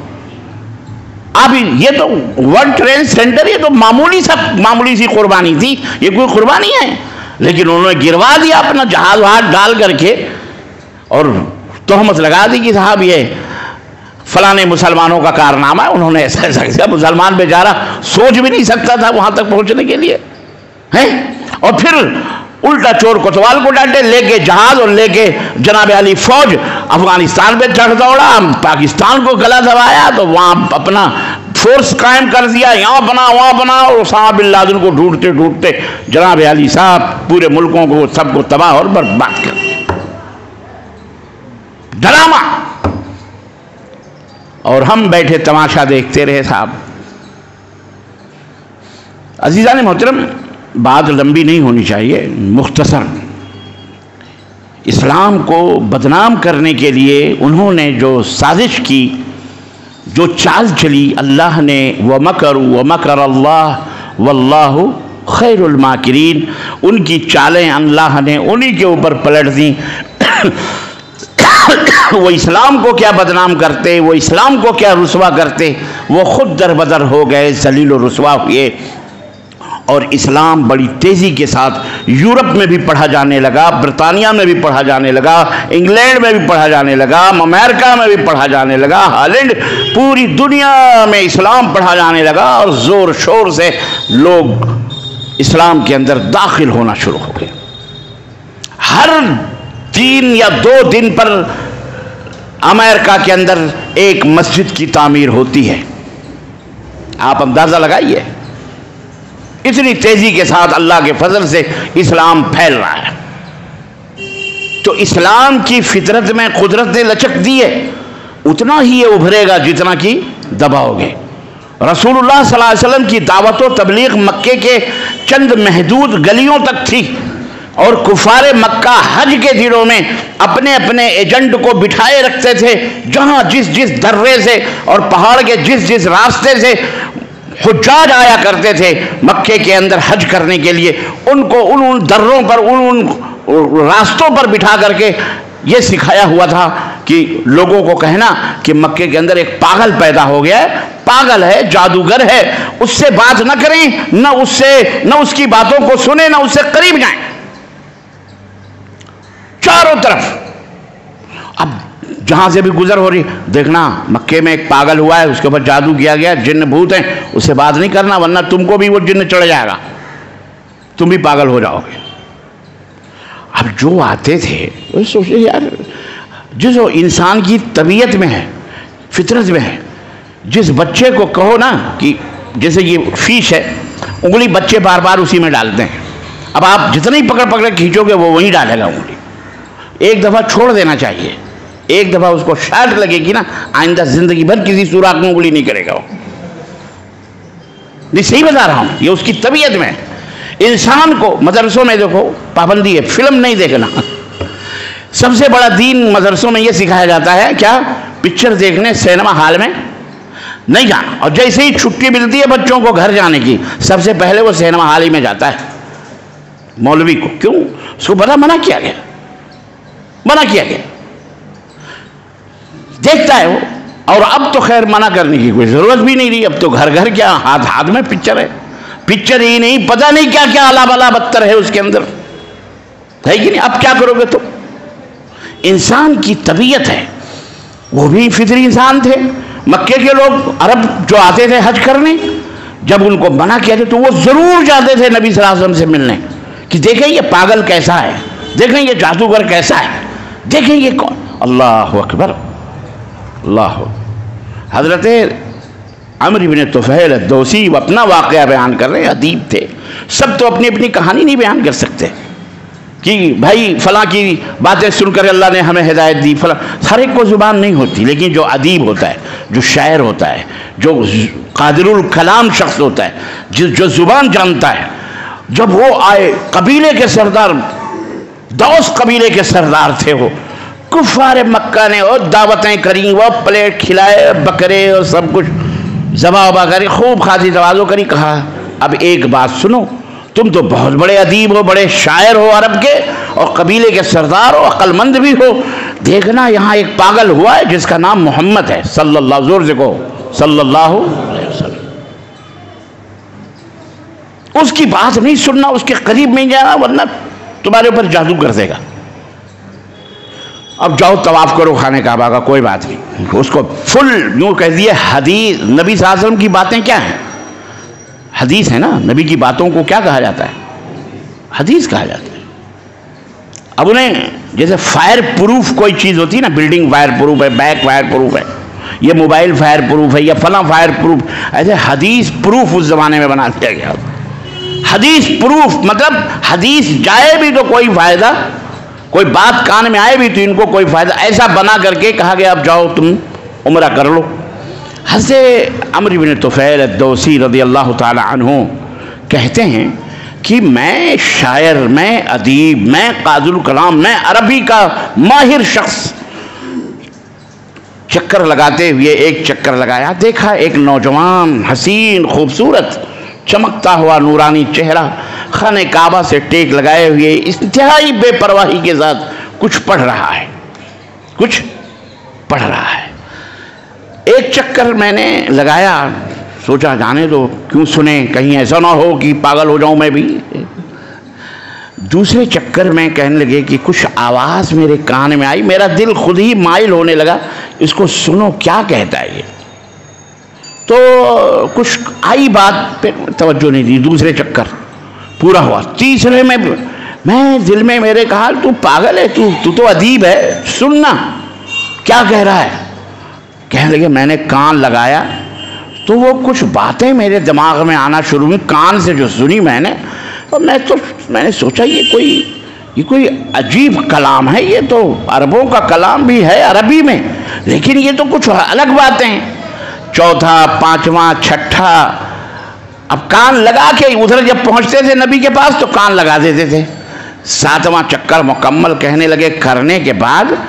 اب یہ تو ورلڈ ٹریڈ سینٹر, یہ تو معمولی سی قربانی تھی, یہ کوئی قربانی ہے, لیکن انہوں نے گروا دیا اپنا جہاز وہاز ڈال کر کے اور تہمت لگا دی کہ صاحب یہ فلانے مسلمانوں کا کارنامہ ہے, انہوں نے ایسا کیا. مسلمان بیچارہ سوچ بھی نہیں سکتا تھا وہاں تک پہنچنے کے لیے. اور پھر الٹا چور کوتوال کو ڈانٹے, لے کے جہاز اور لے کے جناب علی فوج افغانستان پہ چڑھ دوڑا, پاکستان کو گلا دبایا, تو وہاں اپنا فورس قائم کر دیا, یہاں بنا وہاں بنا, اور اسامہ بن لادن کو ڈھونڈتے جناب علی صاحب پورے ملکوں کو سب کو تباہ اور برباد کر دیا. ڈرامہ. اور ہم بیٹھے تماشا دیکھتے رہے. صاحب عزیزان محترم, بات لمبی نہیں ہونی چاہیے, مختصر. اسلام کو بدنام کرنے کے لیے انہوں نے جو سازش کی, جو چال چلی, اللہ نے وَمَكَرُوا وَمَكَرَ اللَّهُ وَاللَّهُ خَيْرُ الْمَاكِرِينَ, ان کی چالیں اللہ نے انہی کے اوپر پلٹ دیں. وہ اسلام کو کیا بدنام کرتے, وہ اسلام کو کیا رسوا کرتے, وہ خود در بدر ہو گئے, ذلیل و رسوا ہوئے. اور اسلام بڑی تیزی کے ساتھ یورپ میں بھی پڑھا جانے لگا, برطانیہ میں بھی پڑھا جانے لگا, انگلینڈ میں بھی پڑھا جانے لگا, امریکہ میں بھی پڑھا جانے لگا, ہالینڈ, پوری دنیا میں اسلام پڑھا جانے لگا. اور زور شور سے لوگ اسلام کے اندر داخل ہونا شروع ہو گئے. ہر 3 یا 2 دن پر امریکہ کے اندر ایک مسجد کی تعمیر ہوتی ہے. آپ اندازہ لگائیے, اتنی تیزی کے ساتھ اللہ کے فضل سے اسلام پھیل رہا ہے. تو اسلام کی فطرت میں قدرت نے لچک دی ہے, اتنا ہی یہ ابھرے گا جتنا کہ دباؤ گے. رسول اللہ صلی اللہ علیہ وسلم کی دعوت و تبلیغ مکے کے چند محدود گلیوں تک تھی, اور کفار مکہ حج کے دنوں میں اپنے اپنے ایجنٹ کو بٹھائے رکھتے تھے, جہاں جس درے سے اور پہاڑ کے جس راستے سے حجاج آیا کرتے تھے مکے کے اندر حج کرنے کے لیے, ان کو ان دروں پر ان راستوں پر بٹھا کر کے یہ سکھایا ہوا تھا کہ لوگوں کو کہنا کہ مکے کے اندر ایک پاگل پیدا ہو گیا ہے، پاگل ہے، جادوگر ہے، اس سے بات نہ کریں، نہ اس کی باتوں کو سنیں، نہ اس سے قریب جائیں. چاروں طرف اب جہاں سے بھی گزر ہو رہی، دیکھنا مکے میں ایک پاگل ہوا ہے، اس کے اوپر جادو کیا گیا، جن بھوت ہیں، اس سے بات نہیں کرنا ورنہ تم کو بھی وہ جن چڑھ جائے گا، تم بھی پاگل ہو جاؤ گے. اب جو آتے تھے وہ سوچے یار جو انسان کی طبیعت میں ہے، فطرت میں ہے، جس بچے کو کہو نا کہ جیسے یہ فیش ہے، انگلی بچے بار بار اسی میں ڈالتے ہیں، اب آپ جتنا ہی پکڑ پکڑ کھینچو گے وہ وہیں ڈالے گا انگلی. ایک دفعہ چھوڑ دینا چاہیے، ایک دفعہ اس کو شاٹ لگے گی نا، آئندہ زندگی بھر کسی سوراخ میں انگلی نہیں کرے گا وہ. نہیں صحیح بتا رہا ہوں، یہ اس کی طبیعت میں. انسان کو مدرسوں میں دیکھو پابندی ہے، فلم نہیں دیکھنا. سب سے بڑا دین مدرسوں میں یہ سکھایا جاتا ہے کیا؟ پکچر دیکھنے سینما ہال میں نہیں جانا. اور جیسے ہی چھٹی ملتی ہے بچوں کو گھر جانے کی، سب سے پہلے وہ سینما ہال ہی میں جاتا ہے مولوی کو. کیوں؟ اس کو بڑا منع کیا گیا، منع کیا گیا، دیکھتا ہے وہ. اور اب تو خیر منع کرنے کی کوئی ضرورت بھی نہیں رہی، اب تو گھر گھر کیا ہاتھ ہاتھ میں پکچر ہے. پکچر ہی نہیں، پتہ نہیں کیا کیا اعلیٰ بالا بدتر ہے اس کے اندر، ہے کہ نہیں؟ اب کیا کرو گے؟ تو انسان کی طبیعت ہے، وہ بھی فطری انسان تھے. مکے کے لوگ عرب جو آتے تھے حج کرنے، جب ان کو منع کیا تھا تو وہ ضرور جاتے تھے نبی صلی اللہ علیہ وسلم سے ملنے کہ دیکھیں یہ پاگل کیسا ہے، دیکھیں یہ جادوگر کیسا ہے، دیکھیں یہ کون. اللہ اکبر، اللہ. حضرت عمرو بن طفیل الدوسی وہ اپنا واقعہ بیان کر رہے ہیں، ادیب تھے. سب تو اپنی اپنی کہانی نہیں بیان کر سکتے کہ بھائی فلاں کی باتیں سن کر اللہ نے ہمیں ہدایت دی، فلاں. ہر ایک کو زبان نہیں ہوتی، لیکن جو ادیب ہوتا ہے، جو شاعر ہوتا ہے، جو قادر الکلام شخص ہوتا ہے، جو زبان جانتا ہے، جب وہ آئے، قبیلے کے سردار، دوس قبیلے کے سردار تھے وہ، کفار مکہ نے اور دعوتیں کریں، وہ پلیٹ کھلائے، بکرے اور سب کچھ ذبح وبا کری، خوب خاصی توازو کری. کہا اب ایک بات سنو، تم تو بہت بڑے ادیب ہو، بڑے شاعر ہو عرب کے، اور قبیلے کے سردار ہو، عقل مند بھی ہو. دیکھنا یہاں ایک پاگل ہوا ہے جس کا نام محمد ہے صلی اللہ، زور سے کہو صلی اللہ علیہ وسلم. اس کی بات نہیں سننا، اس کے قریب نہیں جانا ورنہ تمہارے اوپر جادو کر دے گا. اب جاؤ طواف کرو خانہ کعبہ کا، کوئی بات نہیں. اس کو فل یوں کہہ دیے حدیث، نبی صلی اللہ علیہ وسلم کی باتیں کیا ہیں؟ حدیث ہے نا. نبی کی باتوں کو کیا کہا جاتا ہے؟ حدیث کہا جاتا ہے. اب انہیں جیسے فائر پروف کوئی چیز ہوتی ہے نا، بلڈنگ فائر پروف ہے، بیک فائر پروف ہے، یہ موبائل فائر پروف ہے، یا فلاں فائر پروف، ایسے حدیث پروف اس زمانے میں بنا دیا گیا. حدیث پروف مطلب حدیث جائے بھی تو کوئی فائدہ، کوئی بات کان میں آئے بھی تو ان کو کوئی فائدہ، ایسا بنا کر کے کہا گیا اب جاؤ تم عمرہ کر لو. حضرت عمرو بن طفیل الدوسی رضی اللہ تعالی عنہ کہتے ہیں کہ میں شاعر، میں ادیب، میں قاضی الکلام، میں عربی کا ماہر شخص، چکر لگاتے ہوئے ایک چکر لگایا، دیکھا ایک نوجوان حسین خوبصورت چمکتا ہوا نورانی چہرہ خانہ کعبہ سے ٹیک لگائے ہوئے انتہائی بے پرواہی کے ساتھ کچھ پڑھ رہا ہے، کچھ پڑھ رہا ہے. ایک چکر میں نے لگایا، سوچا جانے دو، کیوں سنیں، کہیں ایسا نہ ہو کہ پاگل ہو جاؤں میں بھی. دوسرے چکر میں کہنے لگے کہ کچھ آواز میرے کان میں آئی، میرا دل خود ہی مائل ہونے لگا، اس کو سنو کیا کہتا ہے یہ. تو کچھ آئی بات پہ توجہ نہیں دی. دوسرے چکر پورا ہوا. تیسرے میں دل میں میرے کہا تو پاگل ہے، تو ادیب ہے، سننا کیا کہہ رہا ہے. کہنے لگے میں نے کان لگایا تو وہ کچھ باتیں میرے دماغ میں آنا شروع ہوئی، کان سے جو سنی میں نے، اور میں نے سوچا یہ کوئی عجیب کلام ہے، یہ تو عربوں کا کلام بھی ہے عربی میں، لیکن یہ تو کچھ الگ باتیں ہیں. چوتھا، پانچواں، چھٹا، اب کان لگا کے ادھر جب پہنچتے تھے نبی کے پاس تو کان لگا دیتے تھے. ساتواں چکر مکمل کہنے لگے کرنے کے بعد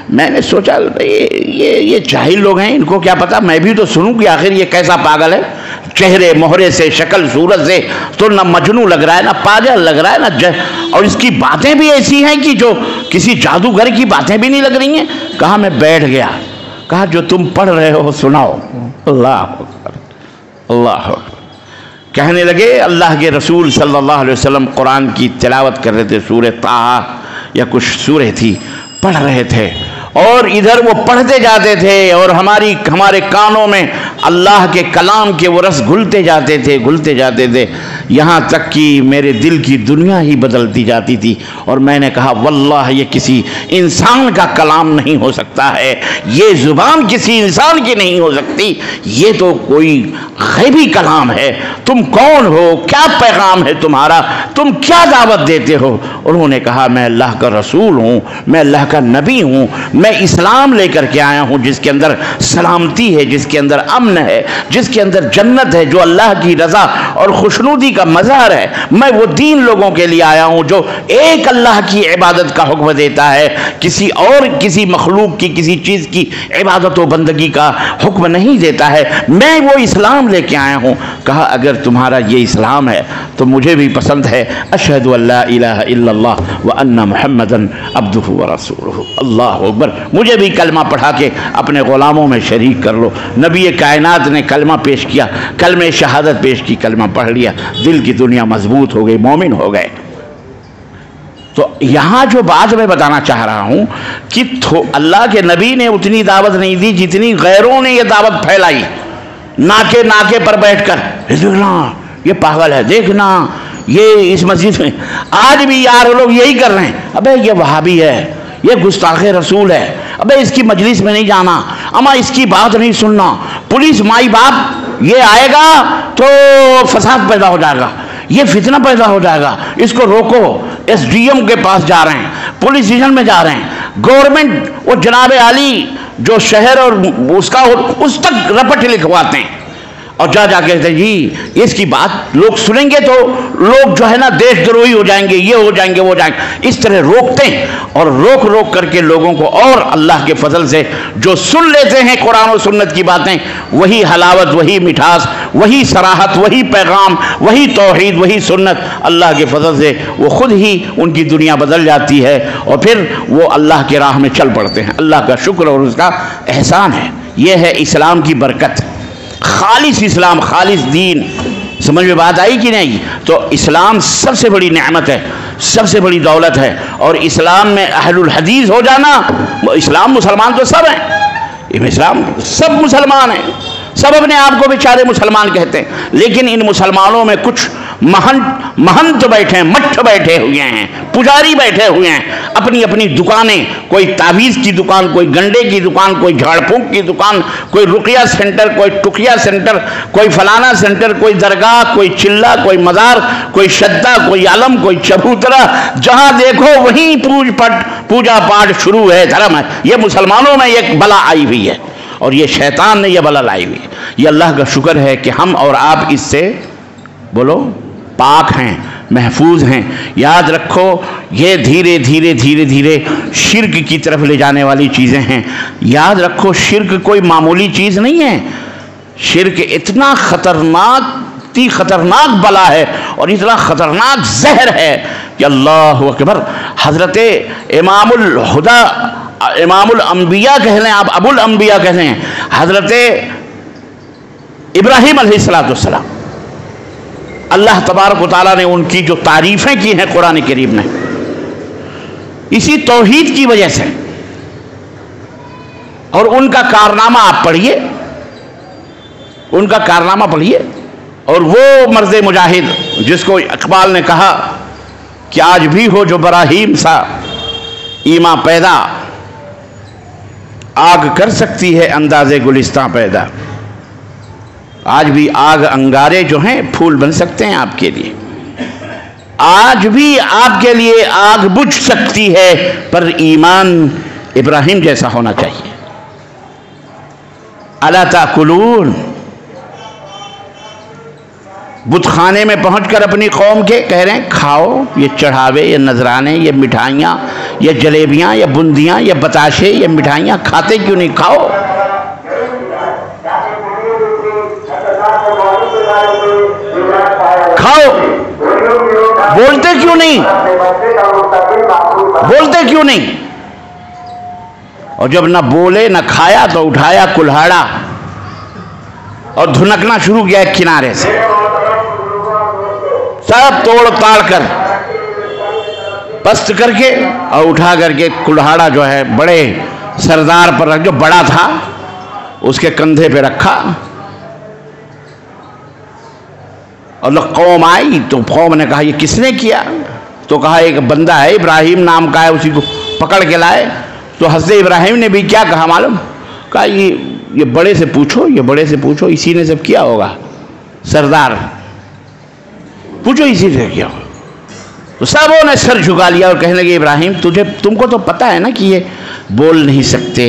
میں نے سوچا یہ جاہل لوگ ہیں، ان کو کیا پتا، میں بھی تو سنوں کہ آخر یہ کیسا پاگل ہے، چہرے مہرے سے، شکل صورت سے تو نہ مجنوں لگ رہا ہے، نہ پاگل لگ رہا ہے، نہ اور اس کی باتیں بھی ایسی ہیں کہ جو کسی جادوگر کی باتیں بھی نہیں لگ رہی ہیں۔ کہا میں بیٹھ گیا، کہا جو تم پڑھ رہے ہو سناؤ۔ اللہ اکبر، اللہ اکبر۔ کہنے لگے اللہ کے رسول صلی اللہ علیہ وسلم قرآن کی تلاوت کر رہے تھے، سورہ طٰہٰ یا کچھ سورہ تھی، پڑھ رہے تھے، اور ادھر وہ پڑھتے جاتے تھے اور ہمارے کانوں میں اللہ کے کلام کے وہ رس گھلتے جاتے تھے، یہاں تک کہ میرے دل کی دنیا ہی بدلتی جاتی تھی، اور میں نے کہا واللہ یہ کسی انسان کا کلام نہیں ہو سکتا ہے، یہ زبان کسی انسان کی نہیں ہو سکتی، یہ تو کوئی غیبی کلام ہے۔ تم کون ہو؟ کیا پیغام ہے تمہارا؟ تم کیا دعوت دیتے ہو؟ انہوں نے کہا میں اللہ کا رسول ہوں، میں اللہ کا نبی ہوں، میں اسلام لے کر کے آیا ہوں جس کے اندر سلامتی ہے، جس کے اندر امن ہے، جس کے اندر جنت ہے، جو اللہ کی رضا اور خوشنودی کا مظہر ہے۔ میں وہ دین لوگوں کے لیے آیا ہوں جو ایک اللہ کی عبادت کا حکم دیتا ہے، کسی مخلوق کی کسی چیز کی عبادت و بندگی کا حکم نہیں دیتا ہے، میں وہ اسلام لے کے آیا ہوں۔ کہا اگر تمہارا یہ اسلام ہے تو مجھے بھی پسند ہے، اشہد ان لا الہ الا اللہ وان محمدا عبدہ ورسولہ۔ اللہ اکبر، مجھے بھی کلمہ پڑھا کے اپنے غلاموں میں شریک کر لو۔ نبی کائنات نے کلمہ پیش کیا، کلمہ شہادت پیش کی، کلمہ پڑھ لیا، دل کی دنیا مضبوط ہو گئی، مومن ہو گئے۔ تو یہاں جو بات میں بتانا چاہ رہا ہوں کہ اللہ کے نبی نے اتنی دعوت نہیں دی جتنی غیروں نے یہ دعوت پھیلائی، ناکے پر بیٹھ کر دیکھنا یہ پاگل ہے، دیکھنا یہ اس مسجد میں آج بھی یار لوگ یہی کر رہے ہیں، ابے یہ وہابی ہے، یہ گستاخ رسول ہے، ابے اس کی مجلس میں نہیں جانا، اما اس کی بات نہیں سننا، پولیس مائی باپ یہ آئے گا تو فساد پیدا ہو جائے گا، یہ فتنہ پیدا ہو جائے گا، اس کو روکو۔ ایس ڈی ایم کے پاس جا رہے ہیں، پولیس اسٹیشن میں جا رہے ہیں، گورنمنٹ وہ جناب عالی جو شہر اور اس تک رپٹ لکھواتے ہیں، اور جا کہتے ہیں جی اس کی بات لوگ سنیں گے تو لوگ جو ہے نا دیش دروہی ہو جائیں گے، یہ ہو جائیں گے، وہ جائیں گے، اس طرح روکتے ہیں، اور روک کر کے لوگوں کو، اور اللہ کے فضل سے جو سن لیتے ہیں قرآن و سنت کی باتیں، وہی حلاوت، وہی مٹھاس، وہی صراحت، وہی پیغام، وہی توحید، وہی سنت، اللہ کے فضل سے وہ خود ہی ان کی دنیا بدل جاتی ہے، اور پھر وہ اللہ کے راہ میں چل پڑتے ہیں۔ اللہ کا شکر اور اس کا احسان ہے، یہ ہے اسلام کی برکت، خالص اسلام، خالص دین۔ سمجھ میں بات آئی کہ نہیں؟ تو اسلام سب سے بڑی نعمت ہے، سب سے بڑی دولت ہے، اور اسلام میں اہل الحدیث ہو جانا، اسلام مسلمان تو سب ہیں، اسلام سب مسلمان ہیں، سب اپنے آپ کو بیچارے مسلمان کہتے ہیں، لیکن ان مسلمانوں میں کچھ مہنت بیٹھے ہیں، مٹھ بیٹھے ہوئے ہیں، پجاری بیٹھے ہوئے ہیں، اپنی دکانیں، کوئی تعویذ کی دکان، کوئی گنڈے کی دکان، کوئی جھاڑ پھونک کی دکان، کوئی رقیہ سینٹر، کوئی ٹکیا سینٹر، کوئی فلانا سینٹر، کوئی درگاہ، کوئی چلہ، کوئی مزار، کوئی شدہ، کوئی علم، کوئی چبوترا، جہاں دیکھو وہیں پوجا پاٹ شروع ہے، دھرم ہے۔ یہ مسلمانوں میں ایک بلا آئی ہوئی ہے، اور یہ شیطان نے یہ بلا لائی ہوئی ہے۔ یہ اللہ کا شکر ہے کہ ہم اور آپ اس سے بولو پاک ہیں، محفوظ ہیں۔ یاد رکھو یہ دھیرے دھیرے شرک کی طرف لے جانے والی چیزیں ہیں۔ یاد رکھو شرک کوئی معمولی چیز نہیں ہے، شرک اتنا خطرناک بلا ہے اور اتنا خطرناک زہر ہے کہ اللہ اکبر۔ حضرت امام الہدیٰ، امام الانبیاء کہہ لیں آپ، ابو الانبیاء کہہ لیں، حضرت ابراہیم علیہ السلام، اللہ تبارک و تعالیٰ نے ان کی جو تعریفیں کی ہیں قرآن کریم میں، اسی توحید کی وجہ سے، اور ان کا کارنامہ آپ پڑھیے، ان کا کارنامہ پڑھیے، اور وہ مرد مجاہد جس کو اقبال نے کہا کہ آج بھی ہو جو براہیم سا ایماں پیدا، آگ کر سکتی ہے انداز گلستاں پیدا۔ آج بھی آگ انگارے جو ہیں پھول بن سکتے ہیں آپ کے لیے، آج بھی آپ کے لیے آگ بجھ سکتی ہے، پر ایمان ابراہیم جیسا ہونا چاہیے۔ الا تاکلون، بت خانے میں پہنچ کر اپنی قوم کے کہہ رہے ہیں کھاؤ، یہ چڑھاوے، یہ نذرانے، یہ مٹھائیاں، یہ جلیبیاں یا بندیاں یا بتاشے یا مٹھائیاں کھاتے کیوں نہیں؟ کھاؤ. کھاؤ. بولتے کیوں نہیں؟ بولتے کیوں نہیں؟ اور جب نہ بولے نہ کھایا تو اٹھایا کلہاڑا اور دھنکنا شروع کیا ایک کنارے سے، سب توڑ تاڑ کر پست کر کے اور اٹھا کر کے کلہاڑا جو ہے بڑے سردار پر رکھ، جو بڑا تھا اس کے کندھے پہ رکھا. اور قوم آئی تو قوم نے کہا یہ کس نے کیا؟ تو کہا ایک بندہ ہے ابراہیم نام کا ہے، اسی کو پکڑ کے لائے. تو حضرت ابراہیم نے بھی کیا کہا معلوم؟ کہا یہ بڑے سے پوچھو، یہ بڑے سے پوچھو، اسی نے سب کیا ہوگا، سردار پوچھو اسی سے کیا ہوگا. تو سبوں نے سر جھکا لیا اور کہنے لگے ابراہیم تم کو تو پتا ہے نا کہ یہ بول نہیں سکتے،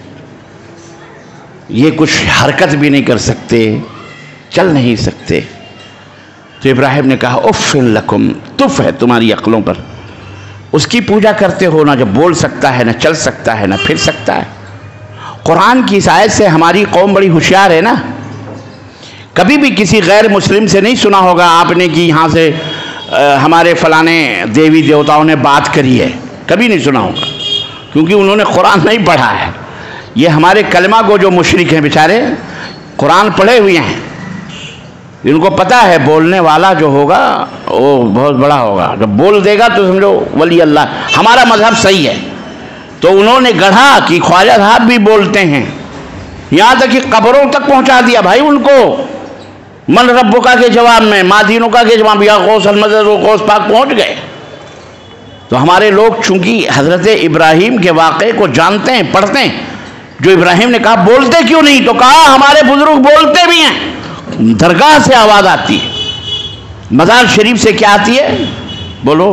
یہ کچھ حرکت بھی نہیں کر سکتے، چل نہیں سکتے. تو ابراہیم نے کہا اف لکم، تف ہے تمہاری عقلوں پر. اس کی پوجا کرتے ہو، نہ جب بول سکتا ہے، نہ چل سکتا ہے، نہ پھر سکتا ہے. قرآن کی اس آیت سے ہماری قوم بڑی ہوشیار ہے نا. کبھی بھی کسی غیر مسلم سے نہیں سنا ہوگا آپ نے کہ یہاں سے ہمارے فلانے دیوی دیوتاؤں نے بات کری ہے، کبھی نہیں سنا ہوگا، کیونکہ انہوں نے قرآن نہیں پڑھا ہے. یہ ہمارے کلمہ کو جو مشرک ہیں بیچارے قرآن پڑھے ہوئے ہیں، ان کو پتا ہے بولنے والا جو ہوگا وہ بہت بڑا ہوگا، جب بول دے گا تو سمجھو ولی اللہ. ہمارا مذہب صحیح ہے. تو انہوں نے گڑھا کہ خواجہ صاحب بھی بولتے ہیں، یہاں تک کہ قبروں تک پہنچا دیا بھائی ان کو. من ربکا کے جواب میں، ما دینکا کے جواب، یا غوث المدد و غوث پاک پہنچ گئے. تو ہمارے لوگ چونکہ حضرت ابراہیم کے واقعے کو جانتے ہیں، پڑھتے ہیں. جو ابراہیم نے کہا بولتے کیوں نہیں، تو کہا ہمارے بزرگ بولتے بھی ہیں. درگاہ سے آواز آتی ہے، مزار شریف سے کیا آتی ہے بولو.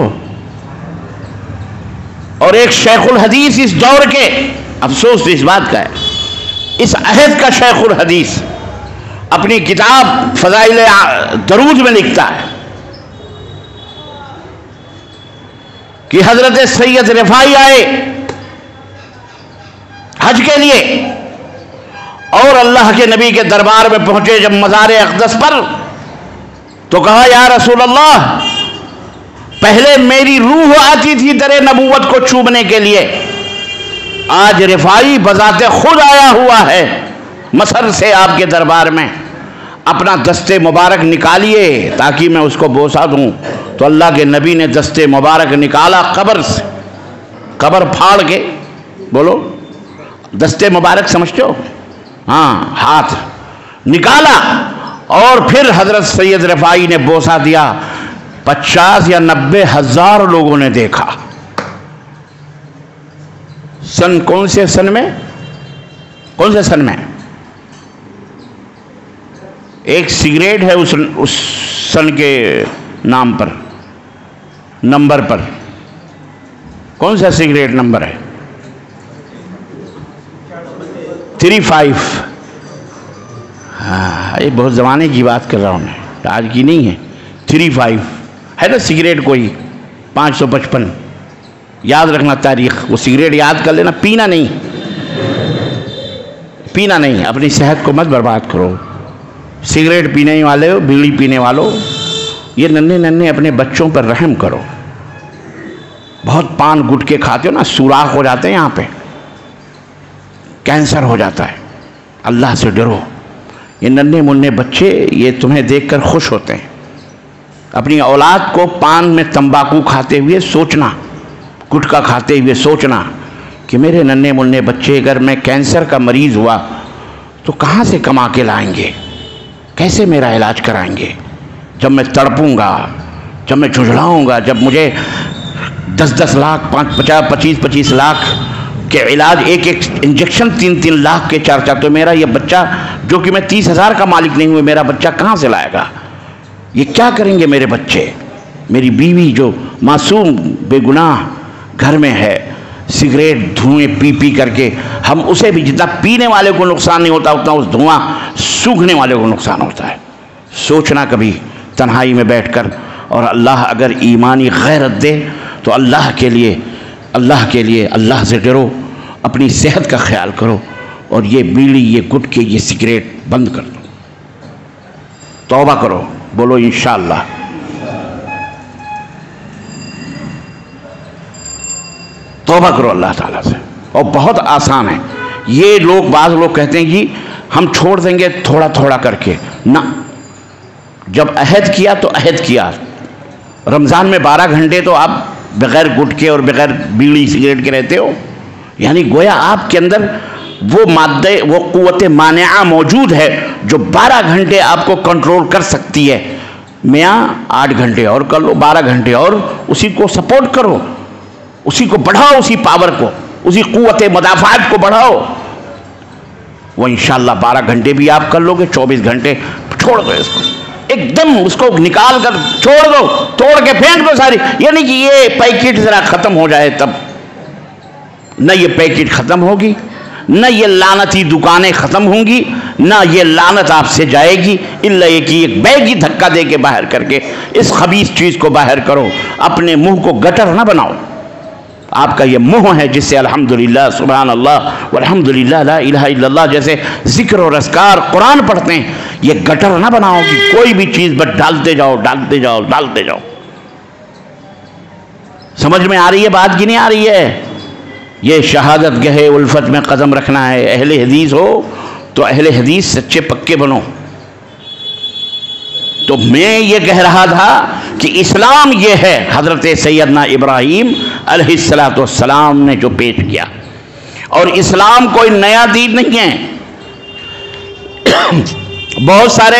اور ایک شیخ الحدیث اس دور کے، افسوس اس بات کا ہے، اس عہد کا شیخ الحدیث اپنی کتاب فضائل درود میں لکھتا ہے کہ حضرت سید رفاعی آئے حج کے لیے اور اللہ کے نبی کے دربار میں پہنچے. جب مزار اقدس پر تو کہا یا رسول اللہ، پہلے میری روح آتی تھی در نبوت کو چومنے کے لیے، آج رفاعی بذات خود آیا ہوا ہے مصر سے آپ کے دربار میں، اپنا دست مبارک نکالیے تاکہ میں اس کو بوسہ دوں. تو اللہ کے نبی نے دست مبارک نکالا قبر سے، قبر پھاڑ کے، بولو دست مبارک سمجھتے ہو؟ ہاں، ہاتھ نکالا اور پھر حضرت سید رفاعی نے بوسہ دیا. 50 یا 90 ہزار لوگوں نے دیکھا. سن کون سے سن میں؟ کون سے سن میں؟ ایک سگریٹ ہے اس سن کے نام پر، نمبر پر. کون سا سگریٹ نمبر ہے؟ 35. ہاں، یہ بہت زمانے کی بات کر رہا ہوں میں، آج کی نہیں ہے. 35 ہے نا سگریٹ کوئی 555. یاد رکھنا تاریخ، وہ سگریٹ یاد کر لینا. پینا نہیں، پینا نہیں، اپنی صحت کو مت برباد کرو. سگریٹ پینے والے ہو، بیڑی پینے والوں، یہ ننھے ننھے اپنے بچوں پر رحم کرو. بہت پان گٹکے کھاتے ہو نا، سوراخ ہو جاتے ہیں یہاں پہ، کینسر ہو جاتا ہے. اللہ سے ڈرو. یہ ننھے منھے بچے یہ تمہیں دیکھ کر خوش ہوتے ہیں. اپنی اولاد کو پان میں تمباکو کھاتے ہوئے سوچنا، گٹکا کھاتے ہوئے سوچنا کہ میرے ننھے منھے بچے اگر میں کینسر کا مریض ہوا تو کہاں سے کما کے لائیں گے، کیسے میرا علاج کرائیں گے. جب میں تڑپوں گا، جب میں جھنجھلاؤں گا، جب مجھے 10-10 لاکھ 25-25 لاکھ کے علاج، ایک انجیکشن 3-3 لاکھ کے 4-4، تو میرا یہ بچہ جو کہ میں 30,000 کا مالک نہیں ہوئے، میرا بچہ کہاں سے لائے گا؟ یہ کیا کریں گے میرے بچے؟ میری بیوی جو معصوم بے گناہ گھر میں ہے، سگریٹ دھوئیں پی پی کر کے، ہم اسے بھی جتنا پینے والے کو نقصان نہیں ہوتا اتنا اس دھواں سونگھنے والے کو نقصان ہوتا ہے. سوچنا کبھی تنہائی میں بیٹھ کر. اور اللہ اگر ایمانی غیرت دے تو اللہ کے لیے اللہ کے لیے اللہ سے ڈرو، اپنی صحت کا خیال کرو، اور یہ بیڑی، یہ گٹکے، یہ سگریٹ بند کر دو، توبہ کرو، بولو انشاءاللہ۔ توبہ کرو اللہ تعالیٰ سے، اور بہت آسان ہے یہ۔ بعض لوگ کہتے ہیں کہ ہم چھوڑ دیں گے تھوڑا تھوڑا کر کے، نہ، جب عہد کیا تو عہد کیا۔ رمضان میں 12 گھنٹے تو آپ بغیر گٹکے اور بغیر بیڑی سگریٹ کے رہتے ہو، یعنی گویا آپ کے اندر وہ مادہ، وہ قوت مانعہ موجود ہے جو 12 گھنٹے آپ کو کنٹرول کر سکتی ہے۔ میاں 8 گھنٹے اور کر لو، 12 گھنٹے اور، اسی کو سپورٹ کرو، اسی کو بڑھاؤ، اسی پاور کو، اسی قوت مدافعت کو بڑھاؤ، وہ انشاءاللہ 12 گھنٹے بھی آپ کر لو گے۔ 24 گھنٹے چھوڑ دو اس کو، ایک دم اس کو نکال کر چھوڑ دو، توڑ کے پھینک دو ساری۔ یعنی کہ یہ پیکٹ ذرا ختم ہو جائے تب، نہ یہ پیکٹ ختم ہوگی، نہ یہ لعنتی دکانیں ختم ہوں گی، نہ یہ لعنت آپ سے جائے گی، الا یہ کہ ایک بیگ ہی دھکا دے کے باہر کر کے اس خبیث چیز کو باہر کرو۔ اپنے منہ کو گٹر نہ بناؤ۔ آپ کا یہ منہ ہے جس سے الحمدللہ، سبحان اللہ والحمدللہ لا الہ الا اللہ جیسے ذکر اور اذکار قرآن پڑھتے ہیں، یہ گٹر نہ بناؤ کہ کوئی بھی چیز بس ڈالتے جاؤ ڈالتے جاؤ ڈالتے جاؤ۔ سمجھ میں آ رہی ہے بات کی نہیں آ رہی ہے؟ یہ شہادت گہے الفت میں قدم رکھنا ہے۔ اہل حدیث ہو تو اہل حدیث سچے پکے بنو۔ تو میں یہ کہہ رہا تھا کہ اسلام یہ ہے حضرت سیدنا ابراہیم علیہ السلام نے جو پیش کیا، اور اسلام کوئی نیا دین نہیں ہے۔ بہت سارے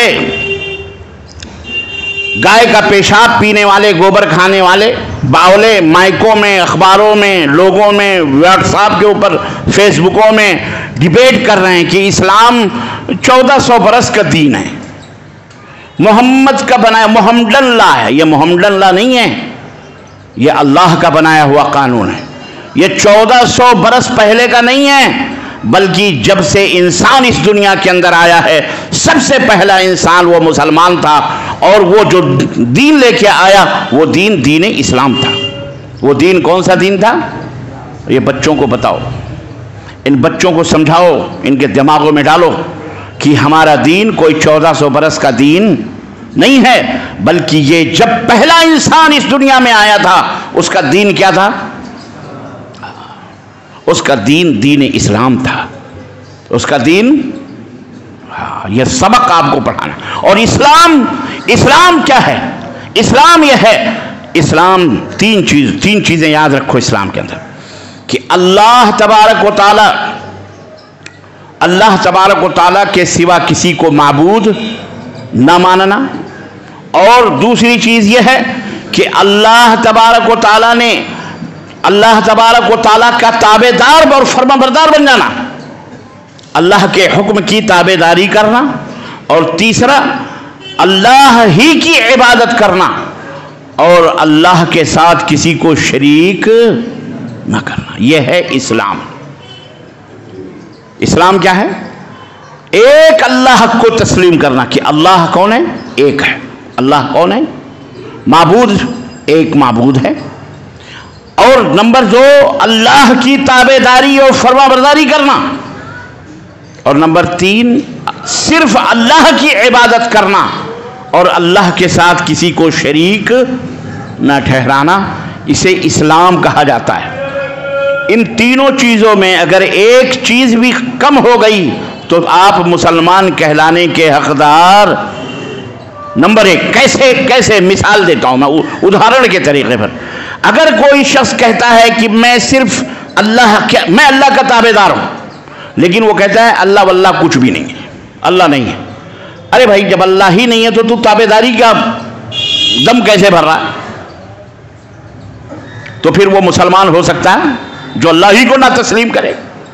گائے کا پیشاب پینے والے، گوبر کھانے والے باولے مائکوں میں، اخباروں میں، لوگوں میں، واٹس ایپ کے اوپر، فیس بکوں میں ڈیبیٹ کر رہے ہیں کہ اسلام 1400 برس کا دین ہے، محمد کا بنایا، محمد اللہ ہے۔ یہ محمد اللہ نہیں ہے، یہ اللہ کا بنایا ہوا قانون ہے۔ یہ 1400 برس پہلے کا نہیں ہے، بلکہ جب سے انسان اس دنیا کے اندر آیا ہے، سب سے پہلا انسان وہ مسلمان تھا، اور وہ جو دین لے کے آیا وہ دین اسلام تھا۔ وہ دین کون سا دین تھا؟ یہ بچوں کو بتاؤ، ان بچوں کو سمجھاؤ، ان کے دماغوں میں ڈالو کہ ہمارا دین کوئی 1400 برس کا دین نہیں ہے، بلکہ یہ جب پہلا انسان اس دنیا میں آیا تھا اس کا دین کیا تھا؟ اس کا دین اسلام تھا۔ اس کا دین، یہ سبق آپ کو پڑھانا۔ اور اسلام کیا ہے؟ اسلام یہ ہے، اسلام تین چیزیں یاد رکھو اسلام کے اندر، کہ اللہ تبارک و تعالیٰ کے سوا کسی کو معبود نہ ماننا، اور دوسری چیز یہ ہے کہ اللہ تبارک و تعالیٰ کا تابع دار اور فرما بردار بن جانا، اللہ کے حکم کی تابع داری کرنا، اور تیسرا اللہ ہی کی عبادت کرنا، اور اللہ کے ساتھ کسی کو شریک نہ کرنا۔ یہ ہے اسلام۔ اسلام کیا ہے؟ ایک اللہ کو تسلیم کرنا کہ اللہ کون ہے؟ ایک ہے۔ اللہ کون ہے؟ معبود ایک معبود ہے۔ اور نمبر 2 اللہ کی تابع داری اور فرما برداری کرنا، اور نمبر 3 صرف اللہ کی عبادت کرنا اور اللہ کے ساتھ کسی کو شریک نہ ٹھہرانا، اسے اسلام کہا جاتا ہے۔ ان تینوں چیزوں میں اگر ایک چیز بھی کم ہو گئی تو آپ مسلمان کہلانے کے حقدار۔ نمبر 1 کیسے مثال دیتا ہوں میں ادھارن کے طریقے پر۔ اگر کوئی شخص کہتا ہے کہ میں صرف اللہ کا تابع دار ہوں، لیکن وہ کہتا ہے اللہ واللہ کچھ بھی نہیں ہے، اللہ نہیں ہے۔ ارے بھائی جب اللہ ہی نہیں ہے تو تو تابع داری کا دم کیسے بھر رہا ہے؟ تو پھر وہ مسلمان ہو سکتا ہے جو اللہ ہی کو نہ تسلیم کرے؟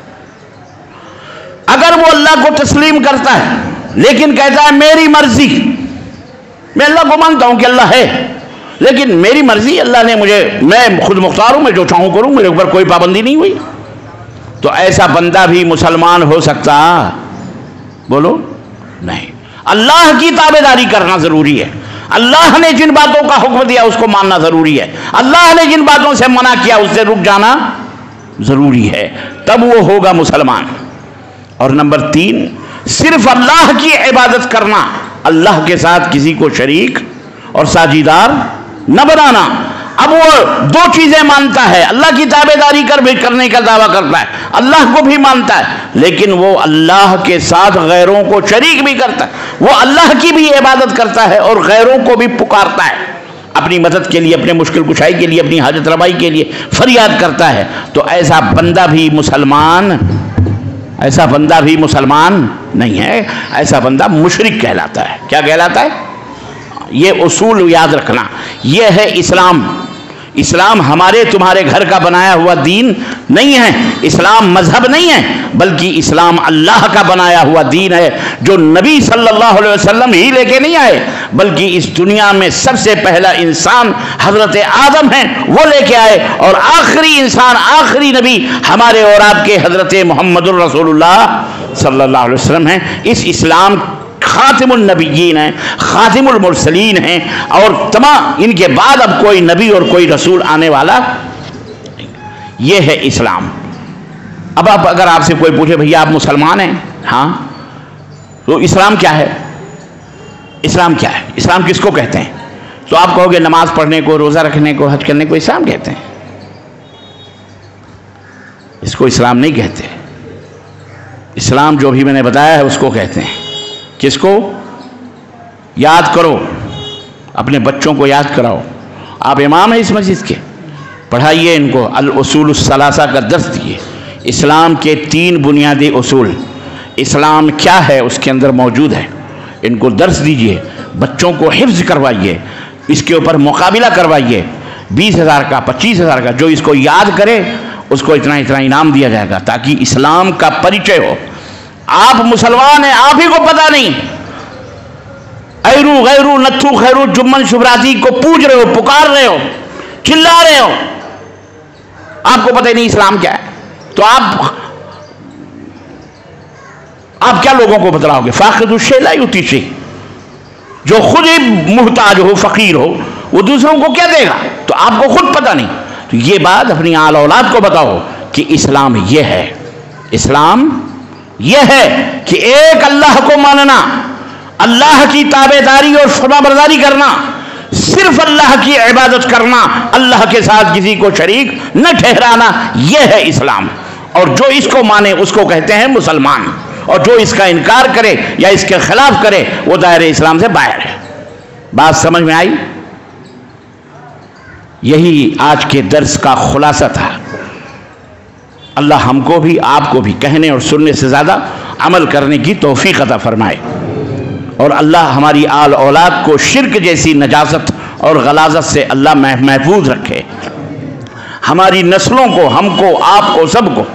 اگر وہ اللہ کو تسلیم کرتا ہے لیکن کہتا ہے میری مرضی، میں اللہ کو مانتا ہوں کہ اللہ ہے، لیکن میری مرضی، اللہ نے مجھے، میں خود مختار ہوں، میں جو چاہوں کروں، میرے اوپر کوئی پابندی نہیں ہوئی، تو ایسا بندہ بھی مسلمان ہو سکتا؟ بولو نہیں۔ اللہ کی تابع داری کرنا ضروری ہے۔ اللہ نے جن باتوں کا حکم دیا اس کو ماننا ضروری ہے، اللہ نے جن باتوں سے منع کیا اس سے رک جانا ضروری ہے، تب وہ ہوگا مسلمان۔ اور نمبر 3، صرف اللہ کی عبادت کرنا، اللہ کے ساتھ کسی کو شریک اور ساجیدار نہ بنانا۔ اب وہ 2 چیزیں مانتا ہے، اللہ کی تابعداری کرنے کا دعویٰ کرتا ہے، اللہ کو بھی مانتا ہے، لیکن وہ اللہ کے ساتھ غیروں کو شریک بھی کرتا ہے، وہ اللہ کی بھی عبادت کرتا ہے اور غیروں کو بھی پکارتا ہے، اپنی مدد کے لیے، اپنے مشکل کشائی کے لیے، اپنی حاجت روائی کے لیے فریاد کرتا ہے، تو ایسا بندہ بھی مسلمان نہیں ہے، ایسا بندہ مشرک کہلاتا ہے۔ کیا کہلاتا ہے؟ یہ اصول یاد رکھنا۔ یہ ہے اسلام۔ اسلام ہمارے تمہارے گھر کا بنایا ہوا دین نہیں ہے، اسلام مذہب نہیں ہے، بلکہ اسلام اللہ کا بنایا ہوا دین ہے، جو نبی صلی اللہ علیہ وسلم ہی لے کے نہیں آئے، بلکہ اس دنیا میں سب سے پہلا انسان حضرت آدم ہے، وہ لے کے آئے، اور آخری انسان، آخری نبی ہمارے اور آپ کے حضرت محمد الرسول اللہ صلی اللہ علیہ وسلم ہیں۔ اس اسلام خاتم النبیین ہیں، خاتم المرسلین ہیں، اور تمام ان کے بعد اب کوئی نبی اور کوئی رسول آنے والا نہیں۔ یہ ہے اسلام۔ اب اگر آپ سے کوئی پوچھے بھئی آپ مسلمان ہیں؟ ہاں، تو اسلام کیا ہے؟ اسلام کیا ہے؟ اسلام کس کو کہتے ہیں؟ تو آپ کہو گے نماز پڑھنے کو، روزہ رکھنے کو، حج کرنے کو اسلام کہتے ہیں۔ اس کو اسلام نہیں کہتے۔ اسلام جو بھی میں نے بتایا ہے اس کو کہتے ہیں۔ کس کو؟ یاد کرو، اپنے بچوں کو یاد کراؤ۔ آپ امام ہیں اس مسجد کے، پڑھائیے ان کو الاصول الثلاثہ کا درس دیے۔ اسلام کے 3 بنیادی اصول، اسلام کیا ہے اس کے اندر موجود ہے، ان کو درس دیجئے، بچوں کو حفظ کروائیے، اس کے اوپر مقابلہ کروائیے، 20,000 کا، 25,000 کا، جو اس کو یاد کرے اس کو اتنا انعام دیا جائے گا، تاکہ اسلام کا پریچے ہو۔ آپ مسلمان ہیں، آپ ہی کو پتہ نہیں، ایرو غیرو نتھو خیرو جمن شبراتی کو پوج رہے ہو، پکار رہے ہو، چلا رہے ہو، آپ کو پتہ ہی نہیں اسلام کیا ہے، تو آپ کیا لوگوں کو بتلاؤ گے؟ فاقد الشیء لا یؤتی شیء، جو خود ہی محتاج ہو، فقیر ہو، وہ دوسروں کو کیا دے گا؟ تو آپ کو خود پتہ نہیں، تو یہ بات اپنی آل اولاد کو بتاؤ کہ اسلام یہ ہے۔ اسلام یہ ہے کہ ایک اللہ کو ماننا، اللہ کی تابعداری اور فرمانبرداری کرنا، صرف اللہ کی عبادت کرنا، اللہ کے ساتھ کسی کو شریک نہ ٹھہرانا، یہ ہے اسلام۔ اور جو اس کو مانے اس کو کہتے ہیں مسلمان، اور جو اس کا انکار کرے یا اس کے خلاف کرے وہ دائرہ اسلام سے باہر ہے۔ بات سمجھ میں آئی؟ یہی آج کے درس کا خلاصہ تھا۔ اللہ ہم کو بھی آپ کو بھی کہنے اور سننے سے زیادہ عمل کرنے کی توفیق عطا فرمائے، اور اللہ ہماری آل اولاد کو شرک جیسی نجاست اور غلاظت سے اللہ محفوظ رکھے، ہماری نسلوں کو، ہم کو، آپ کو، سب کو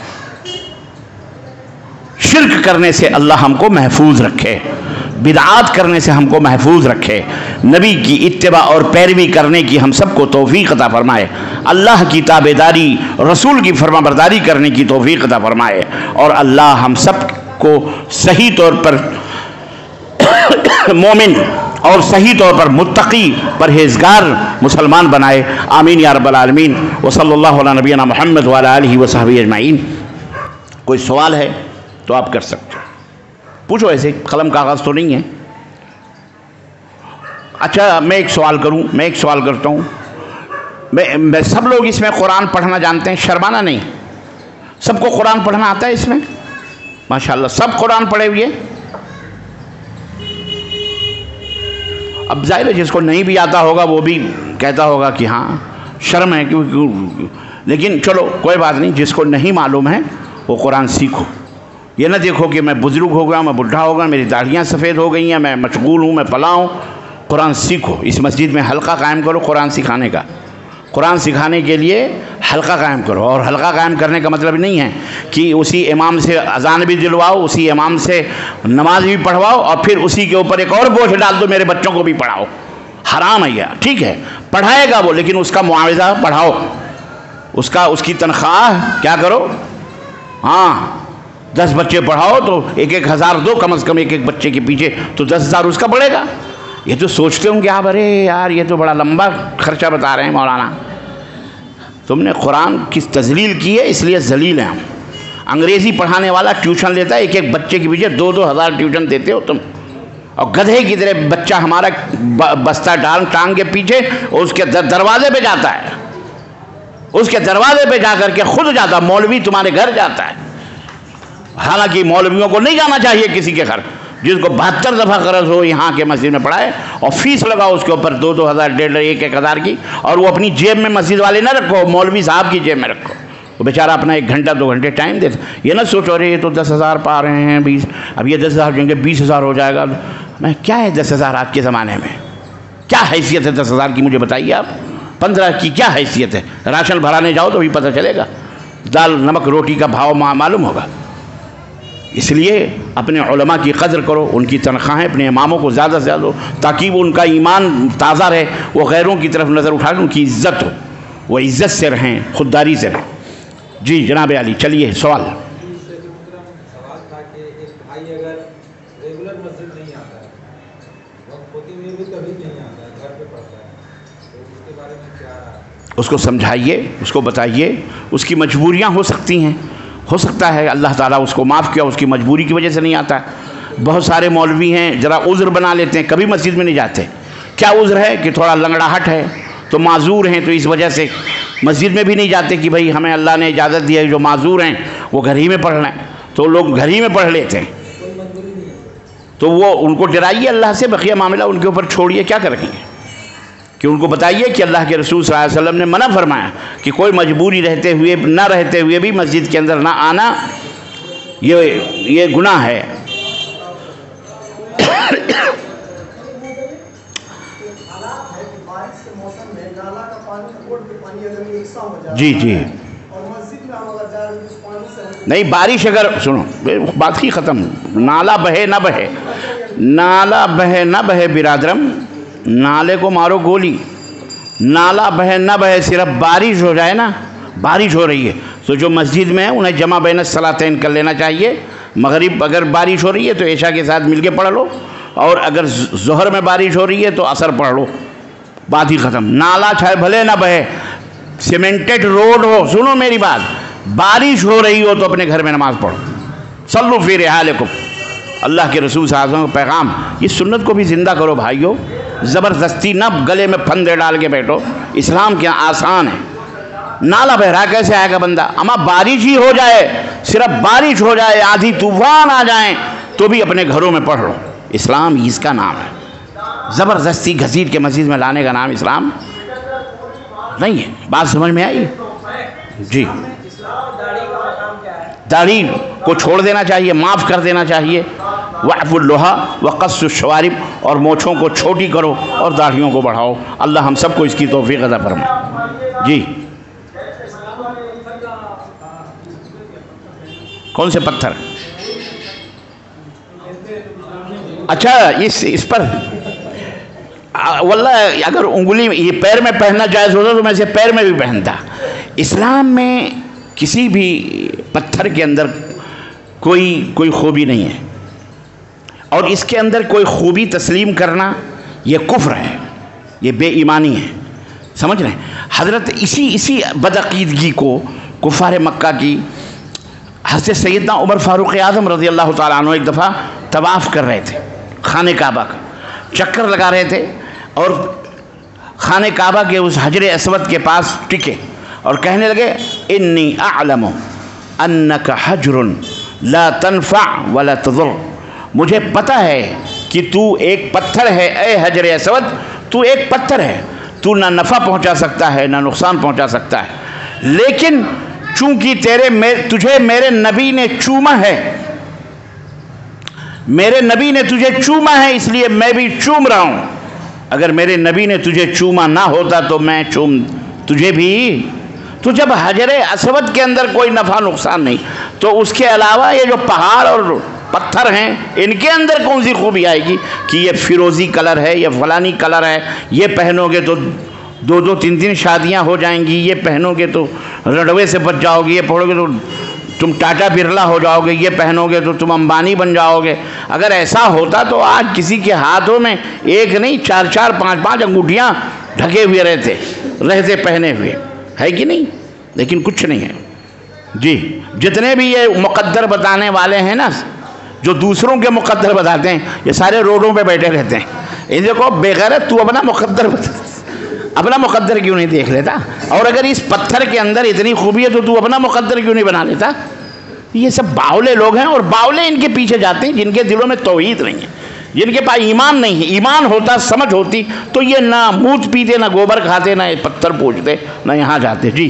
شرک کرنے سے اللہ ہم کو محفوظ رکھے، بدعات کرنے سے ہم کو محفوظ رکھے، نبی کی اتباع اور پیروی کرنے کی ہم سب کو توفیق عطا فرمائے، اللہ کی تابعداری، رسول کی فرمانبرداری کرنے کی توفیق عطا فرمائے، اور اللہ ہم سب کو صحیح طور پر مومن اور صحیح طور پر متقی پرہیزگار مسلمان بنائے۔ آمین یا رب العالمین۔ وصلی اللہ علی نبینا محمد وعلی آلہ وصحبہ اجمعین۔ کوئی سوال ہے تو آپ کر سکتے ہو، پوچھو، ایسے قلم کاغذ تو نہیں ہے؟ اچھا میں ایک سوال کرتا ہوں، میں سب لوگ اس میں قرآن پڑھنا جانتے ہیں؟ شرمانا نہیں، سب کو قرآن پڑھنا آتا ہے اس میں؟ ماشاءاللہ سب قرآن پڑھے ہوئے؟ اب ظاہر ہے جس کو نہیں بھی آتا ہوگا وہ بھی کہتا ہوگا کہ ہاں شرم ہے، لیکن چلو کوئی بات نہیں، جس کو نہیں معلوم ہے وہ قرآن سیکھو۔ یہ نہ دیکھو کہ میں بزرگ ہو گیا، میں بڈھا ہو گیا، میری داڑھیاں سفید ہو گئی ہیں، میں مشغول ہوں، میں پلا ہوں۔ قرآن سیکھو، اس مسجد میں حلقہ قائم کرو قرآن سکھانے کا، قرآن سکھانے کے لیے حلقہ قائم کرو، اور حلقہ قائم کرنے کا مطلب نہیں ہے کہ اسی امام سے اذان بھی دلواؤ، اسی امام سے نماز بھی پڑھواؤ، اور پھر اسی کے اوپر ایک اور بوجھ ڈال دو میرے بچوں کو بھی پڑھاؤ، حرام ہے یہ۔ ٹھیک ہے پڑھائے گا وہ، لیکن اس کا معاوضہ پڑھاؤ، اس کی تنخواہ کیا کرو، ہاں 10 بچے پڑھاؤ تو 1,000 دو، کم از کم ایک بچے کے پیچھے تو 10,000 اس کا پڑے گا۔ یہ تو سوچتے ہوں کہ آپ ارے یار یہ تو بڑا لمبا خرچہ بتا رہے ہیں مولانا. تم نے قرآن کی تذلیل کی ہے، اس لیے ذلیل ہیں ہم. انگریزی پڑھانے والا ٹیوشن لیتا ہے، ایک ایک بچے کے پیچھے 2-2 ہزار ٹیوشن دیتے ہو تم، اور گدھے کی طرح بچہ ہمارا بستہ ٹانگ کے پیچھے اور اس کے دروازے پہ جاتا ہے، اس کے دروازے پہ جا کر کے خود جاتا، مولوی تمہارے گھر جاتا ہے. حالانکہ مولویوں کو نہیں جانا چاہیے کسی کے گھر، جس کو 72 دفعہ قرض ہو یہاں کے مسجد میں پڑھائے اور فیس لگاؤ اس کے اوپر 2-2 ہزار 1.5 ہزار کی، اور وہ اپنی جیب میں مسجد والے نہ رکھو، مولوی صاحب کی جیب میں رکھو. وہ بیچارہ اپنا 1 گھنٹہ 2 گھنٹے ٹائم دیتا. یہ نہ سوچو رہے یہ تو 10,000 پا رہے ہیں 20، اب یہ 10,000 دیں گے 20,000 ہو جائے گا. میں کیا ہے 10,000 آج کے زمانے میں؟ کیا حیثیت ہے 10,000 کی مجھے بتائیے آپ؟ 15 کی کیا حیثیت ہے؟ راشن بھرانے جاؤ تو بھی پتہ چلے گا، دال نمک روٹی کا بھاؤ معلوم ہوگا. اس لیے اپنے علماء کی قدر کرو، ان کی تنخواہیں اپنے اماموں کو زیادہ سے زیادہ دو تاکہ وہ ان کا ایمان تازہ رہے، وہ غیروں کی طرف نظر اٹھا کر ان کی عزت ہو، وہ عزت سے رہیں، خودداری سے رہیں. جی جناب علی چلیے سوال. سوال تھا کہ ایک بھائی اگر ریگولر مسجد نہیں آتا ہے، وقت ہوتی ہوئی بھی کبھی نہیں آتا ہے، گھر پہ پڑھتا ہے، تو اس کے بارے میں کیا رہا ہے؟ اس کو سمجھائیے، اس کو بتائیے، اس کی مجبوریاں ہو سکتی ہیں، ہو سکتا ہے اللہ تعالیٰ اس کو معاف کیا، اس کی مجبوری کی وجہ سے نہیں آتا ہے. بہت سارے مولوی ہیں ذرا عذر بنا لیتے ہیں، کبھی مسجد میں نہیں جاتے. کیا عذر ہے؟ کہ تھوڑا لنگڑاہٹ ہے تو معذور ہیں، تو اس وجہ سے مسجد میں بھی نہیں جاتے کہ بھائی ہمیں اللہ نے اجازت دی ہے، جو معذور ہیں وہ گھر ہی میں پڑھ لیں، تو لوگ گھر ہی میں پڑھ لیتے ہیں. تو وہ ان کو ڈرائیے اللہ سے، بقیہ معاملہ ان کے اوپر چھوڑیے. کیا کریں گے کہ ان کو بتائیے کہ اللہ کے رسول صلی اللہ علیہ وسلم نے منع فرمایا کہ کوئی مجبوری رہتے ہوئے نہ رہتے ہوئے بھی مسجد کے اندر نہ آنا یہ گناہ ہے. جی جی نہیں، بارش اگر سنو بات ہی ختم، نالا بہے نہ بہے، نالا بہے نہ بہے برادرم، نالے کو مارو گولی. نالا بہے نہ بہے، صرف بارش ہو جائے نا، بارش ہو رہی ہے تو جو مسجد میں ہے انہیں جمع بین الصلاتین کر لینا چاہیے. مغرب اگر بارش ہو رہی ہے تو عشاء کے ساتھ مل کے پڑھ لو، اور اگر ظہر میں بارش ہو رہی ہے تو عصر پڑھ لو، بات ہی ختم. نالا چاہے بھلے نہ بہے، سیمنٹڈ روڈ ہو، سنو میری بات، بارش ہو رہی ہو تو اپنے گھر میں نماز پڑھو. صلوا فی رحالکم، اللہ کے رسول صلی اللہ علیہ وسلم کا پیغام. یہ سنت کو بھی زندہ کرو بھائیو، زبردستی نہ گلے میں پھندے ڈال کے بیٹھو. اسلام کیا آسان ہے. نالا بہ رہا کیسے آئے گا بندہ؟ اما بارش ہی ہو جائے، صرف بارش ہو جائے، آندھی طوفان آ جائیں تو بھی اپنے گھروں میں پڑھ لو. اسلام اس کا نام ہے. زبردستی گھسیٹ کے مسجد میں لانے کا نام اسلام نہیں ہے. بات سمجھ میں آئی؟ جی. داڑھی کو چھوڑ دینا چاہیے، معاف کر دینا چاہیے. وعفو اللحى وقص الشوارب، اور مونچھوں کو چھوٹی کرو اور داڑھیوں کو بڑھاؤ. اللہ ہم سب کو اس کی توفیق عطا فرمائے. جی کون سے پتھر؟ اچھا اس پر واللہ اگر انگلی یہ پیر میں پہننا جائز ہوتا تو میں اسے پیر میں بھی پہنتا. اسلام میں کسی بھی پتھر کے اندر کوئی خوبی نہیں ہے، اور اس کے اندر کوئی خوبی تسلیم کرنا یہ کفر ہے، یہ بے ایمانی ہے. سمجھ رہے ہیں؟ حضرت اسی بدعقیدگی کو کفار مکہ کی حضرت سیدنا عمر فاروق اعظم رضی اللہ تعالیٰ عنہ ایک دفعہ طواف کر رہے تھے، خانہ کعبہ کا چکر لگا رہے تھے، اور خانہ کعبہ کے اس حجر اسود کے پاس ٹکے اور کہنے لگے انی اعلم انک حجر لا تنفع ولا تضر. مجھے پتہ ہے کہ تو ایک پتھر ہے، اے حجر اسود تو ایک پتھر ہے، تو نہ نفع پہنچا سکتا ہے نہ نقصان پہنچا سکتا ہے، لیکن چونکہ تجھے میرے نبی نے چوما ہے، میرے نبی نے تجھے چوما ہے، اس لیے میں بھی چوم رہا ہوں. اگر میرے نبی نے تجھے چوما نہ ہوتا تو میں چوم تجھے بھی. تو جب حجر اسود کے اندر کوئی نفع نقصان نہیں تو اس کے علاوہ یہ جو پہاڑ اور پتھر ہیں ان کے اندر کون سی خوبی آئے گی کہ یہ فیروزی کلر ہے، یہ فلانی کلر ہے، یہ پہنو گے تو 2-2 3-3 شادیاں ہو جائیں گی، یہ پہنو گے تو رڑوے سے بچ جاؤ گے، یہ پڑھو گے تو تم ٹاٹا برلا ہو جاؤ گے، یہ پہنو گے تو تم امبانی بن جاؤ گے۔ اگر ایسا ہوتا تو آج کسی کے ہاتھوں میں ایک نہیں 4 5 انگوٹھیاں ڈھکے ہوئے رہتے پہنے ہوئے، ہے کہ نہیں؟ لیکن کچھ نہیں ہے جی۔ جتنے بھی یہ مقدر بتانے والے ہیں نا، جو دوسروں کے مقدر بتاتے ہیں، یہ سارے روڈوں پہ بیٹھے رہتے ہیں۔ ان کو بے غیرت تو اپنا مقدر کیوں نہیں دیکھ لیتا؟ اور اگر اس پتھر کے اندر اتنی خوبی ہے تو اپنا مقدر کیوں نہیں بنا لیتا؟ یہ سب باولے لوگ ہیں، اور باولے ان کے پیچھے جاتے ہیں جن کے دلوں میں توحید نہیں ہے، جن کے پاس ایمان نہیں ہے۔ ایمان ہوتا، سمجھ ہوتی تو یہ نہ موت پیتے، نہ گوبر کھاتے، نہ پتھر پوجتے، نہ یہاں جاتے۔ جی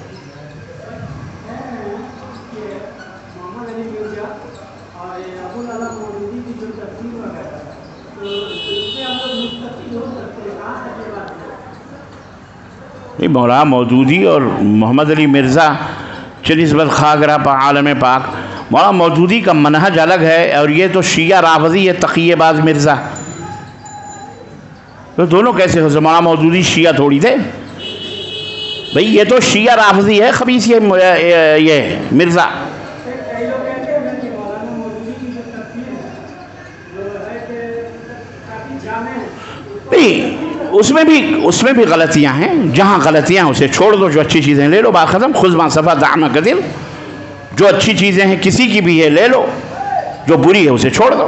مولانا مودودی اور محمد علی مرزا چنسبت خاگرہ پا عالم پاک، مولانا مودودی کا منہج الگ ہے، اور یہ تو شیعہ رافضی ہے، تقیہ باز مرزا۔ تو دونوں کیسے ہو؟ مولانا مودودی شیعہ تھوڑی تھے بھئی، یہ تو شیعہ رافضی ہے، خبیث یہ مرزا۔ اس میں بھی غلطیاں ہیں، جہاں غلطیاں اسے چھوڑ دو، جو اچھی چیزیں لے لو، بات ختم۔ خذ ما صفا دع کدل، جو اچھی چیزیں ہیں کسی کی بھی ہے لے لو، جو بری ہے اسے چھوڑ دو۔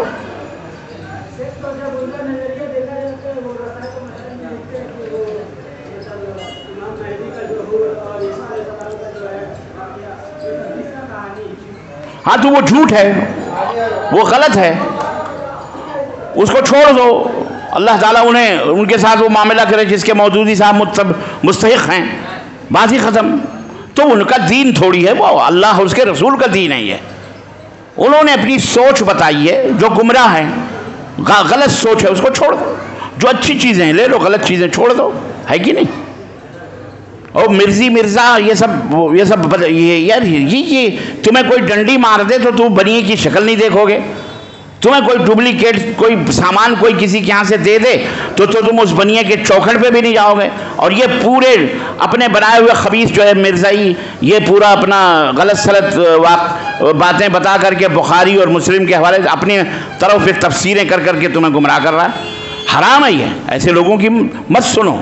ہاں تو وہ جھوٹ ہے، وہ غلط ہے، اس کو چھوڑ دو۔ اللہ تعالیٰ ان کے ساتھ وہ معاملہ کرے جس کے مودودی صاحب مستحق ہیں، بات ہی ختم۔ تو ان کا دین تھوڑی ہے، وہ اللہ اور اس کے رسول کا دین ہے۔ یہ انہوں نے اپنی سوچ بتائی ہے جو گمراہ ہے، غلط سوچ ہے، اس کو چھوڑ دو۔ جو اچھی چیزیں لے لو، غلط چیزیں چھوڑ دو، ہے کہ نہیں؟ اور مرزا یہ سب یار یہ تمہیں کوئی ڈنڈی مار دے تو تم بنیے کی شکل نہیں دیکھو گے، تمہیں کوئی ڈپلیکیٹ کوئی سامان کوئی کسی کے یہاں سے دے دے تو تم اس بنیے کے چوکھٹ پہ بھی نہیں جاؤ گے۔ اور یہ پورے اپنے بنائے ہوئے خبیث جو ہے مرزائی، یہ پورا اپنا غلط سلط باتیں بتا کر کے بخاری اور مسلم کے حوالے سے اپنی طرف تفسیریں کر کر کے تمہیں گمراہ کر رہا ہے۔ حرام ہے یہ، ایسے لوگوں کی مت سنو۔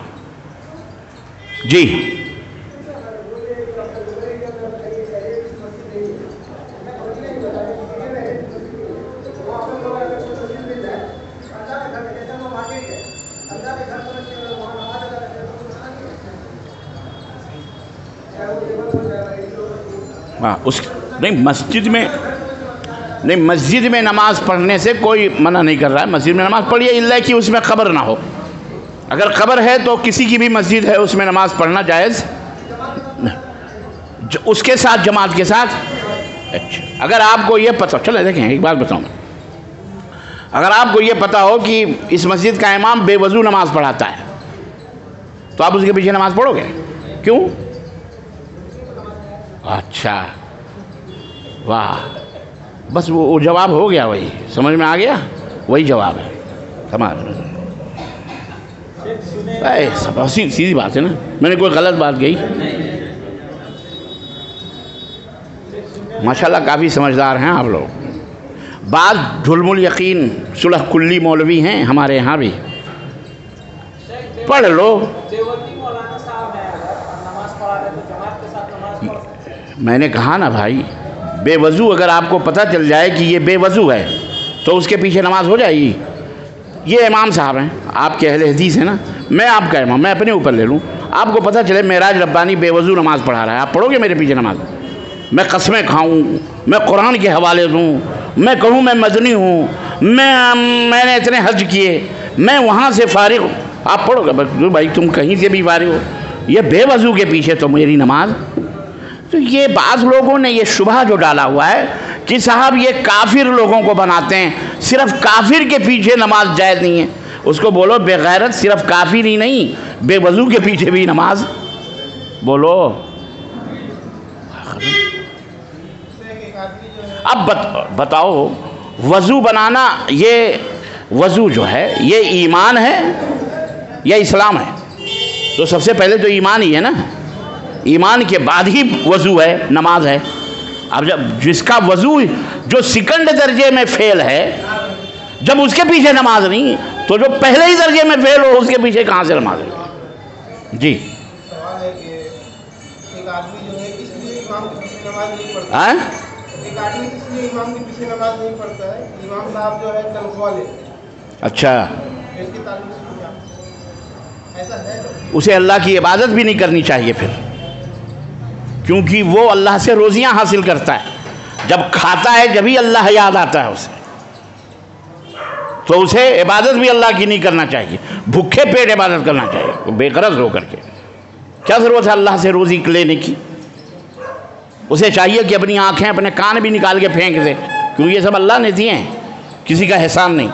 جی نہیں مسجد میں نماز پڑھنے سے کوئی منع نہیں کر رہا ہے، مسجد میں نماز پڑھیے، اللہ کہ اس میں قبر نہ ہو۔ اگر قبر ہے تو کسی کی بھی مسجد ہے اس میں نماز پڑھنا جائز، اس کے ساتھ جماعت کے ساتھ۔ اچھا اگر آپ کو یہ پتہ، چلے دیکھیں ایک بات بتاؤں، اگر آپ کو یہ پتہ ہو کہ اس مسجد کا امام بے وضو نماز پڑھاتا ہے تو آپ اس کے پیچھے نماز پڑھو گے؟ کیوں؟ اچھا واہ، بس وہ جواب ہو گیا، وہی سمجھ میں آ گیا، وہی جواب ہے۔ سیدھی بات ہے نا، میں نے کوئی غلط بات کہی؟ ماشاءاللہ کافی سمجھدار ہیں آپ لوگ۔ بعض ظلم الیقین صلح کلی مولوی ہیں ہمارے یہاں بھی، پڑھ لو۔ میں نے کہا نا بھائی، بے وضو اگر آپ کو پتہ چل جائے کہ یہ بے وضو ہے تو اس کے پیچھے نماز ہو جائے گی۔ یہ امام صاحب ہیں، آپ کے اہل حدیث ہیں نا، میں آپ کا امام، میں اپنے اوپر لے لوں۔ آپ کو پتہ چلے معراج ربانی بے وضو نماز پڑھا رہا ہے، آپ پڑھو گے میرے پیچھے نماز؟ میں قسمیں کھاؤں، میں قرآن کے حوالے دوں، میں کہوں میں مدنی ہوں، میں نے اتنے حج کیے، میں وہاں سے فارغ ہوں، آپ پڑھو گے؟ بھائی تم کہیں سے بھی فارغ ہو، یہ بے وضو کے پیچھے تو میری نماز۔ تو یہ بعض لوگوں نے یہ شبہ جو ڈالا ہوا ہے کہ صاحب یہ کافر لوگوں کو بناتے ہیں، صرف کافر کے پیچھے نماز جائز نہیں ہے، اس کو بولو بے غیرت، صرف کافر ہی نہیں، بے وضو کے پیچھے بھی نماز بولو۔ اب بتاؤ، وضو بنانا، یہ وضو جو ہے یہ ایمان ہے یا اسلام ہے؟ تو سب سے پہلے تو ایمان ہی ہے نا، ایمان کے بعد ہی وضو ہے، نماز ہے۔ اب جب جس کا وضو جو سیکنڈ درجے میں فیل ہے، جب اس کے پیچھے نماز نہیں، تو جو پہلے ہی درجے میں فیل ہو اس کے پیچھے کہاں سے نماز ہے؟ جی سوال ہے کہ ایک آدمی جو ہے اس لیے امام کے پیچھے نماز نہیں پڑھتا، ہاں ایک آدمی اس لیے امام کے پیچھے نماز نہیں پڑھتا ہے، امام صاحب جو ہے تنخواہ لیتے ہیں، اچھا، اس کے تعلق سے کیا ایسا ہے؟ اسے اللہ کی عبادت بھی نہیں کرنی چاہیے پھر، کیونکہ وہ اللہ سے روزیاں حاصل کرتا ہے، جب کھاتا ہے جبھی اللہ یاد آتا ہے اسے، تو اسے عبادت بھی اللہ کی نہیں کرنا چاہیے، بھوکے پیٹ عبادت کرنا چاہیے بے غرض ہو کر کے۔ کیا ضرورت ہے اللہ سے روزی لینے کی؟ اسے چاہیے کہ اپنی آنکھیں اپنے کان بھی نکال کے پھینک دے، کیونکہ یہ سب اللہ نے دیے ہیں، کسی کا احسان نہیں۔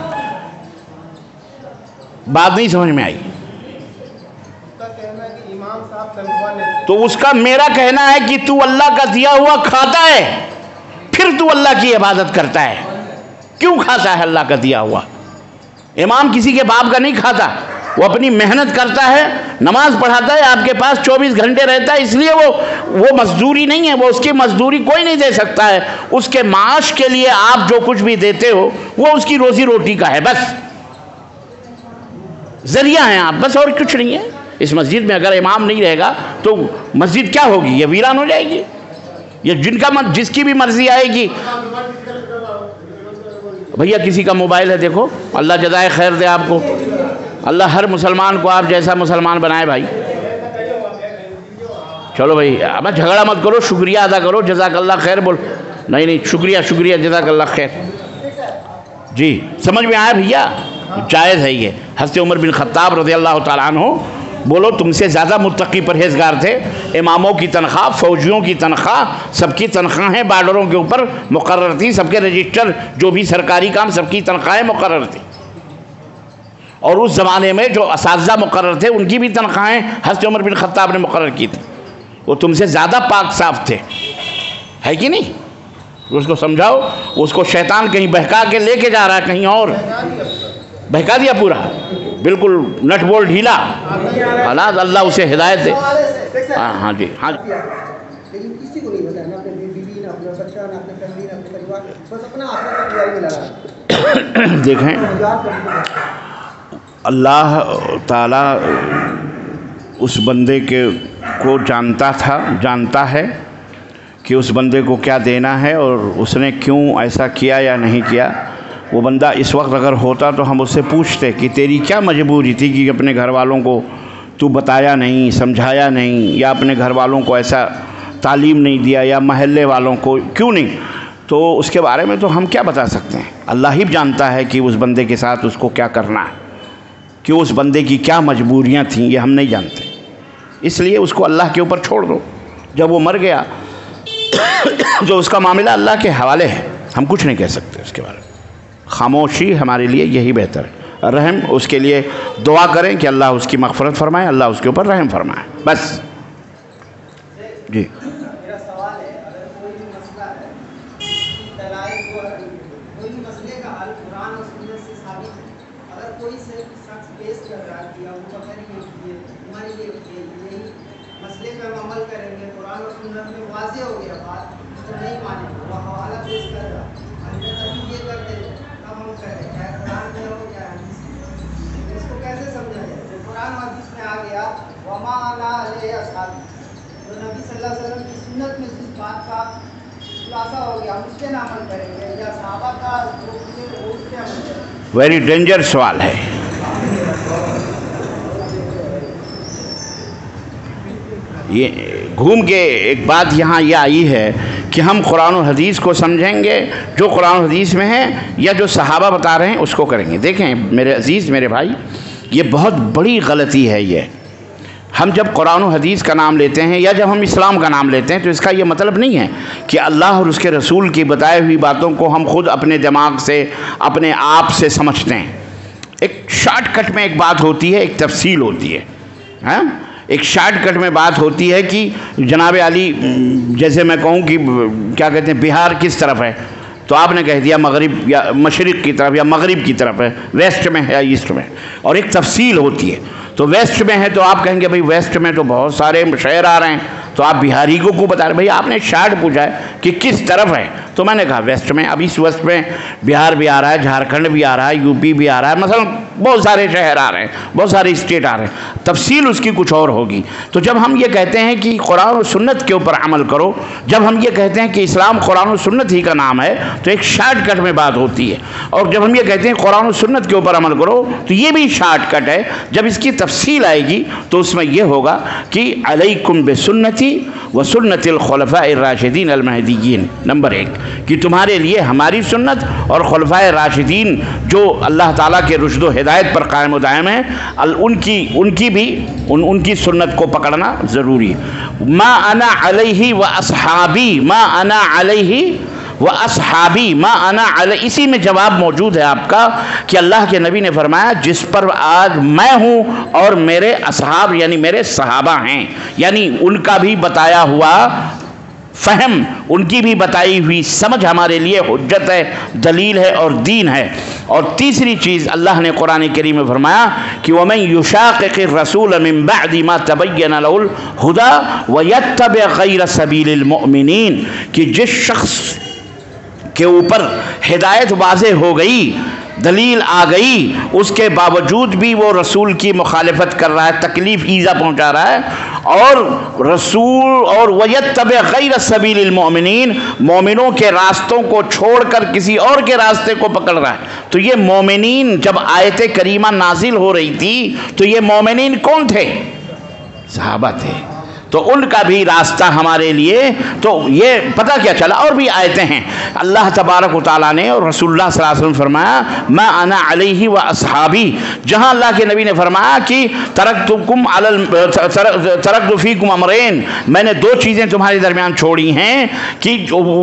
بات نہیں سمجھ میں آئی؟ اس کا کہنا ہے کہ امام صاحب تنخواہ لیتے ہیں، تو اس کا میرا کہنا ہے کہ تو اللہ کا دیا ہوا کھاتا ہے، پھر تو اللہ کی عبادت کرتا ہے، کیوں کھاتا ہے اللہ کا دیا ہوا؟ امام کسی کے باپ کا نہیں کھاتا، وہ اپنی محنت کرتا ہے، نماز پڑھاتا ہے، آپ کے پاس 24 گھنٹے رہتا ہے، اس لیے وہ مزدوری نہیں ہے، وہ اس کی مزدوری کوئی نہیں دے سکتا ہے، اس کے معاش کے لیے آپ جو کچھ بھی دیتے ہو وہ اس کی روزی روٹی کا ہے، بس ذریعہ ہیں آپ، بس اور کچھ نہیں ہے۔ اس مسجد میں اگر امام نہیں رہے گا تو مسجد کیا ہوگی؟ یہ ویران ہو جائے گی، یہ جس کی بھی مرضی آئے گی۔ بھیا کسی کا موبائل ہے دیکھو، اللہ جزائے خیر دے آپ کو، اللہ ہر مسلمان کو آپ جیسا مسلمان بنائے بھائی۔ چلو بھائی اب جھگڑا مت کرو، شکریہ ادا کرو، جزاک اللہ خیر بول، نہیں شکریہ جزاک اللہ خیر۔ جی سمجھ میں آیا بھیا؟ جائز ہے یہ۔ حضرت عمر بن خطاب رضی اللہ تعالیٰ عنہ بولو تم سے زیادہ متقی پرہیزگار تھے، اماموں کی تنخواہ، فوجیوں کی تنخواہ، سب کی تنخواہیں بارڈروں کے اوپر مقرر تھی، سب کے رجسٹر جو بھی سرکاری کام سب کی تنخواہیں مقرر تھی، اور اس زمانے میں جو اساتذہ مقرر تھے ان کی بھی تنخواہیں حضرت عمر بن خطاب نے مقرر کی تھی، وہ تم سے زیادہ پاک صاف تھے، ہے کہ نہیں؟ اس کو سمجھاؤ، اس کو شیطان کہیں بہکا کے لے کے جا رہا ہے کہیں اور، بہکا دیا پورا، بالکل نٹ بول ڈھیلا، حالات اللہ اسے ہدایت دے۔ ہاں جی لیکن کسی کو نہیں بتایا، نہ اپنے بیوی، نہ اپنا بچہ، نہ اپنے فیملی، نہ اپنے پریوار، بس اپنا آخرت کی تیاری میں لگا۔ دیکھیں اللہ تعالیٰ اس بندے کو جانتا ہے کہ اس بندے کو کیا دینا ہے اور اس نے کیوں ایسا کیا یا نہیں کیا۔ وہ بندہ اس وقت اگر ہوتا تو ہم اس سے پوچھتے کہ تیری کیا مجبوری تھی کہ اپنے گھر والوں کو تو بتایا نہیں، سمجھایا نہیں، یا اپنے گھر والوں کو ایسا تعلیم نہیں دیا، یا محلے والوں کو کیوں نہیں، تو اس کے بارے میں تو ہم کیا بتا سکتے ہیں؟ اللہ ہی جانتا ہے کہ اس بندے کے ساتھ اس کو کیا کرنا ہے، کہ اس بندے کی کیا مجبوریاں تھیں، یہ ہم نہیں جانتے، اس لیے اس کو اللہ کے اوپر چھوڑ دو۔ جب وہ مر گیا جو اس کا معاملہ اللہ کے حوالے ہے، ہم کچھ نہیں کہہ سکتے اس کے بارے میں، خاموشی ہمارے لیے یہی بہتر ہے۔ رحم اس کے لیے دعا کریں کہ اللہ اس کی مغفرت فرمائے، اللہ اس کے اوپر رحم فرمائے، بس۔ جی میرا سوال ہے، اگر کوئی بھی مسئلہ ہے، کوئی بھی مسئلے کا حل قرآن اور سنت سے ثابت ہے، اگر کوئی شخص پیش کر رہا ہے کہ ابو بکر یہ ہمارے لیے یہی مسئلے پہ ہم عمل کریں گے، قرآن اور سنت میں واضح ہو گیا بات، تو نہیں مانیں گے، وہ حوالہ پیش کر رہا ابھی یہ کرتے ہیں، اب ہم کریں، چاہے قرآن میں ہو یا حدیث میں، اس کو کیسے سمجھا جائے؟ جو قرآن اور حدیث میں آ گیا وما انا علیہ اصحابی، تو نبی صلی اللہ علیہ وسلم کی سنت میں جس بات کا خلاصہ ہو گیا ہم اس پہ نہ عمل کریں گے، یا صحابہ کا جو کچھ وہ اس پہ عمل کریں گے؟ ویری ڈینجر سوال ہے۔ یہ گھوم کے ایک بات یہاں یہ آئی ہے کہ ہم قرآن و حدیث کو سمجھیں گے جو قرآن و حدیث میں ہے، یا جو صحابہ بتا رہے ہیں اس کو کریں گے۔ دیکھیں میرے عزیز، میرے بھائی، یہ بہت بڑی غلطی ہے۔ یہ ہم جب قرآن و حدیث کا نام لیتے ہیں یا جب ہم اسلام کا نام لیتے ہیں تو اس کا یہ مطلب نہیں ہے کہ اللہ اور اس کے رسول کی بتائی ہوئی باتوں کو ہم خود اپنے دماغ سے، اپنے آپ سے سمجھتے ہیں۔ ایک شارٹ کٹ میں ایک بات ہوتی ہے، ایک تفصیل ہوتی ہے، ہاں، ایک شارٹ کٹ میں بات ہوتی ہے کہ جناب علی، جیسے میں کہوں کہ کیا کہتے ہیں بہار کس طرف ہے، تو آپ نے کہہ دیا مغرب یا مشرق کی طرف یا مغرب کی طرف ہے، ویسٹ میں ہے یا ایسٹ میں، اور ایک تفصیل ہوتی ہے۔ تو ویسٹ میں ہے تو آپ کہیں گے بھئی ویسٹ میں تو بہت سارے شہر آ رہے ہیں، تو آپ بہاری کو بتا رہے ہیں. بھئی آپ نے شارٹ پوچھا ہے کہ کس طرف ہے، تو میں نے کہا ویسٹ میں. اب اس وقت میں بہار بھی آ رہا ہے، جھارکھنڈ بھی آ رہا ہے، یو پی بھی آ رہا ہے، مثلا بہت سارے شہر آ رہے ہیں، بہت سارے اسٹیٹ آ رہے ہیں، تفصیل اس کی کچھ اور ہوگی. تو جب ہم یہ کہتے ہیں کہ قرآن و سنت کے اوپر عمل کرو، جب ہم یہ کہتے ہیں کہ اسلام قرآن و سنت ہی کا نام ہے، تو ایک شارٹ کٹ میں بات ہوتی ہے. اور جب ہم یہ کہتے ہیں قرآن و سنت کے اوپر عمل کرو تو یہ بھی شارٹ کٹ ہے. جب اس کی تفصیل آئے گی تو اس میں یہ ہوگا کہ علیکم بسنتی و سنت الخلفاء الراشدین المہدیین. نمبر 1 کہ تمہارے لیے ہماری سنت اور خلفائے راشدین جو اللہ تعالیٰ کے رشد و ہدایت پر قائم و دائم ہیں، ان کی سنت کو پکڑنا ضروری ہے. ما انا علیہ و اصحابی، ما انا علیہ و اصحابی، ما انا علیہ، اسی میں جواب موجود ہے آپ کا کہ اللہ کے نبی نے فرمایا جس پر آج میں ہوں اور میرے اصحاب یعنی میرے صحابہ ہیں، یعنی ان کا بھی بتایا ہوا فہم، ان کی بھی بتائی ہوئی سمجھ ہمارے لیے حجت ہے، دلیل ہے اور دین ہے. اور تیسری چیز اللہ نے قرآن کریم میں فرمایا کہ وَمَن يُشَاقِقِ الرَّسُولَ مِن بَعْدِ مَا تَبَيَّنَ لَهُ الْهُدَى وَيَتَّبِعْ غَيْرَ سَبِيلِ الْمُؤْمِنِينَ کہ جس شخص کے اوپر ہدایت واضح ہو گئی، دلیل آ گئی، اس کے باوجود بھی وہ رسول کی مخالفت کر رہا ہے، تکلیف ایذا پہنچا رہا ہے، اور رسول اور وَيَتَّبِعْ غَيْرَ سَبِيلِ الْمُؤْمِنِينَ مومنوں کے راستوں کو چھوڑ کر کسی اور کے راستے کو پکڑ رہا ہے. تو یہ مومنین جب آیت کریمہ نازل ہو رہی تھی تو یہ مومنین کون تھے؟ صحابہ تھے. تو ان کا بھی راستہ ہمارے لیے، تو یہ پتہ کیا چلا. اور بھی آیتیں ہیں اللہ تبارک و تعالیٰ نے اور رسول اللہ صلی اللہ علیہ وسلم فرمایا ما انا علیہ و اصحابی، جہاں اللہ کے نبی نے فرمایا کہ ترکت فیکم امرین، میں نے 2 چیزیں تمہارے درمیان چھوڑی ہیں کہ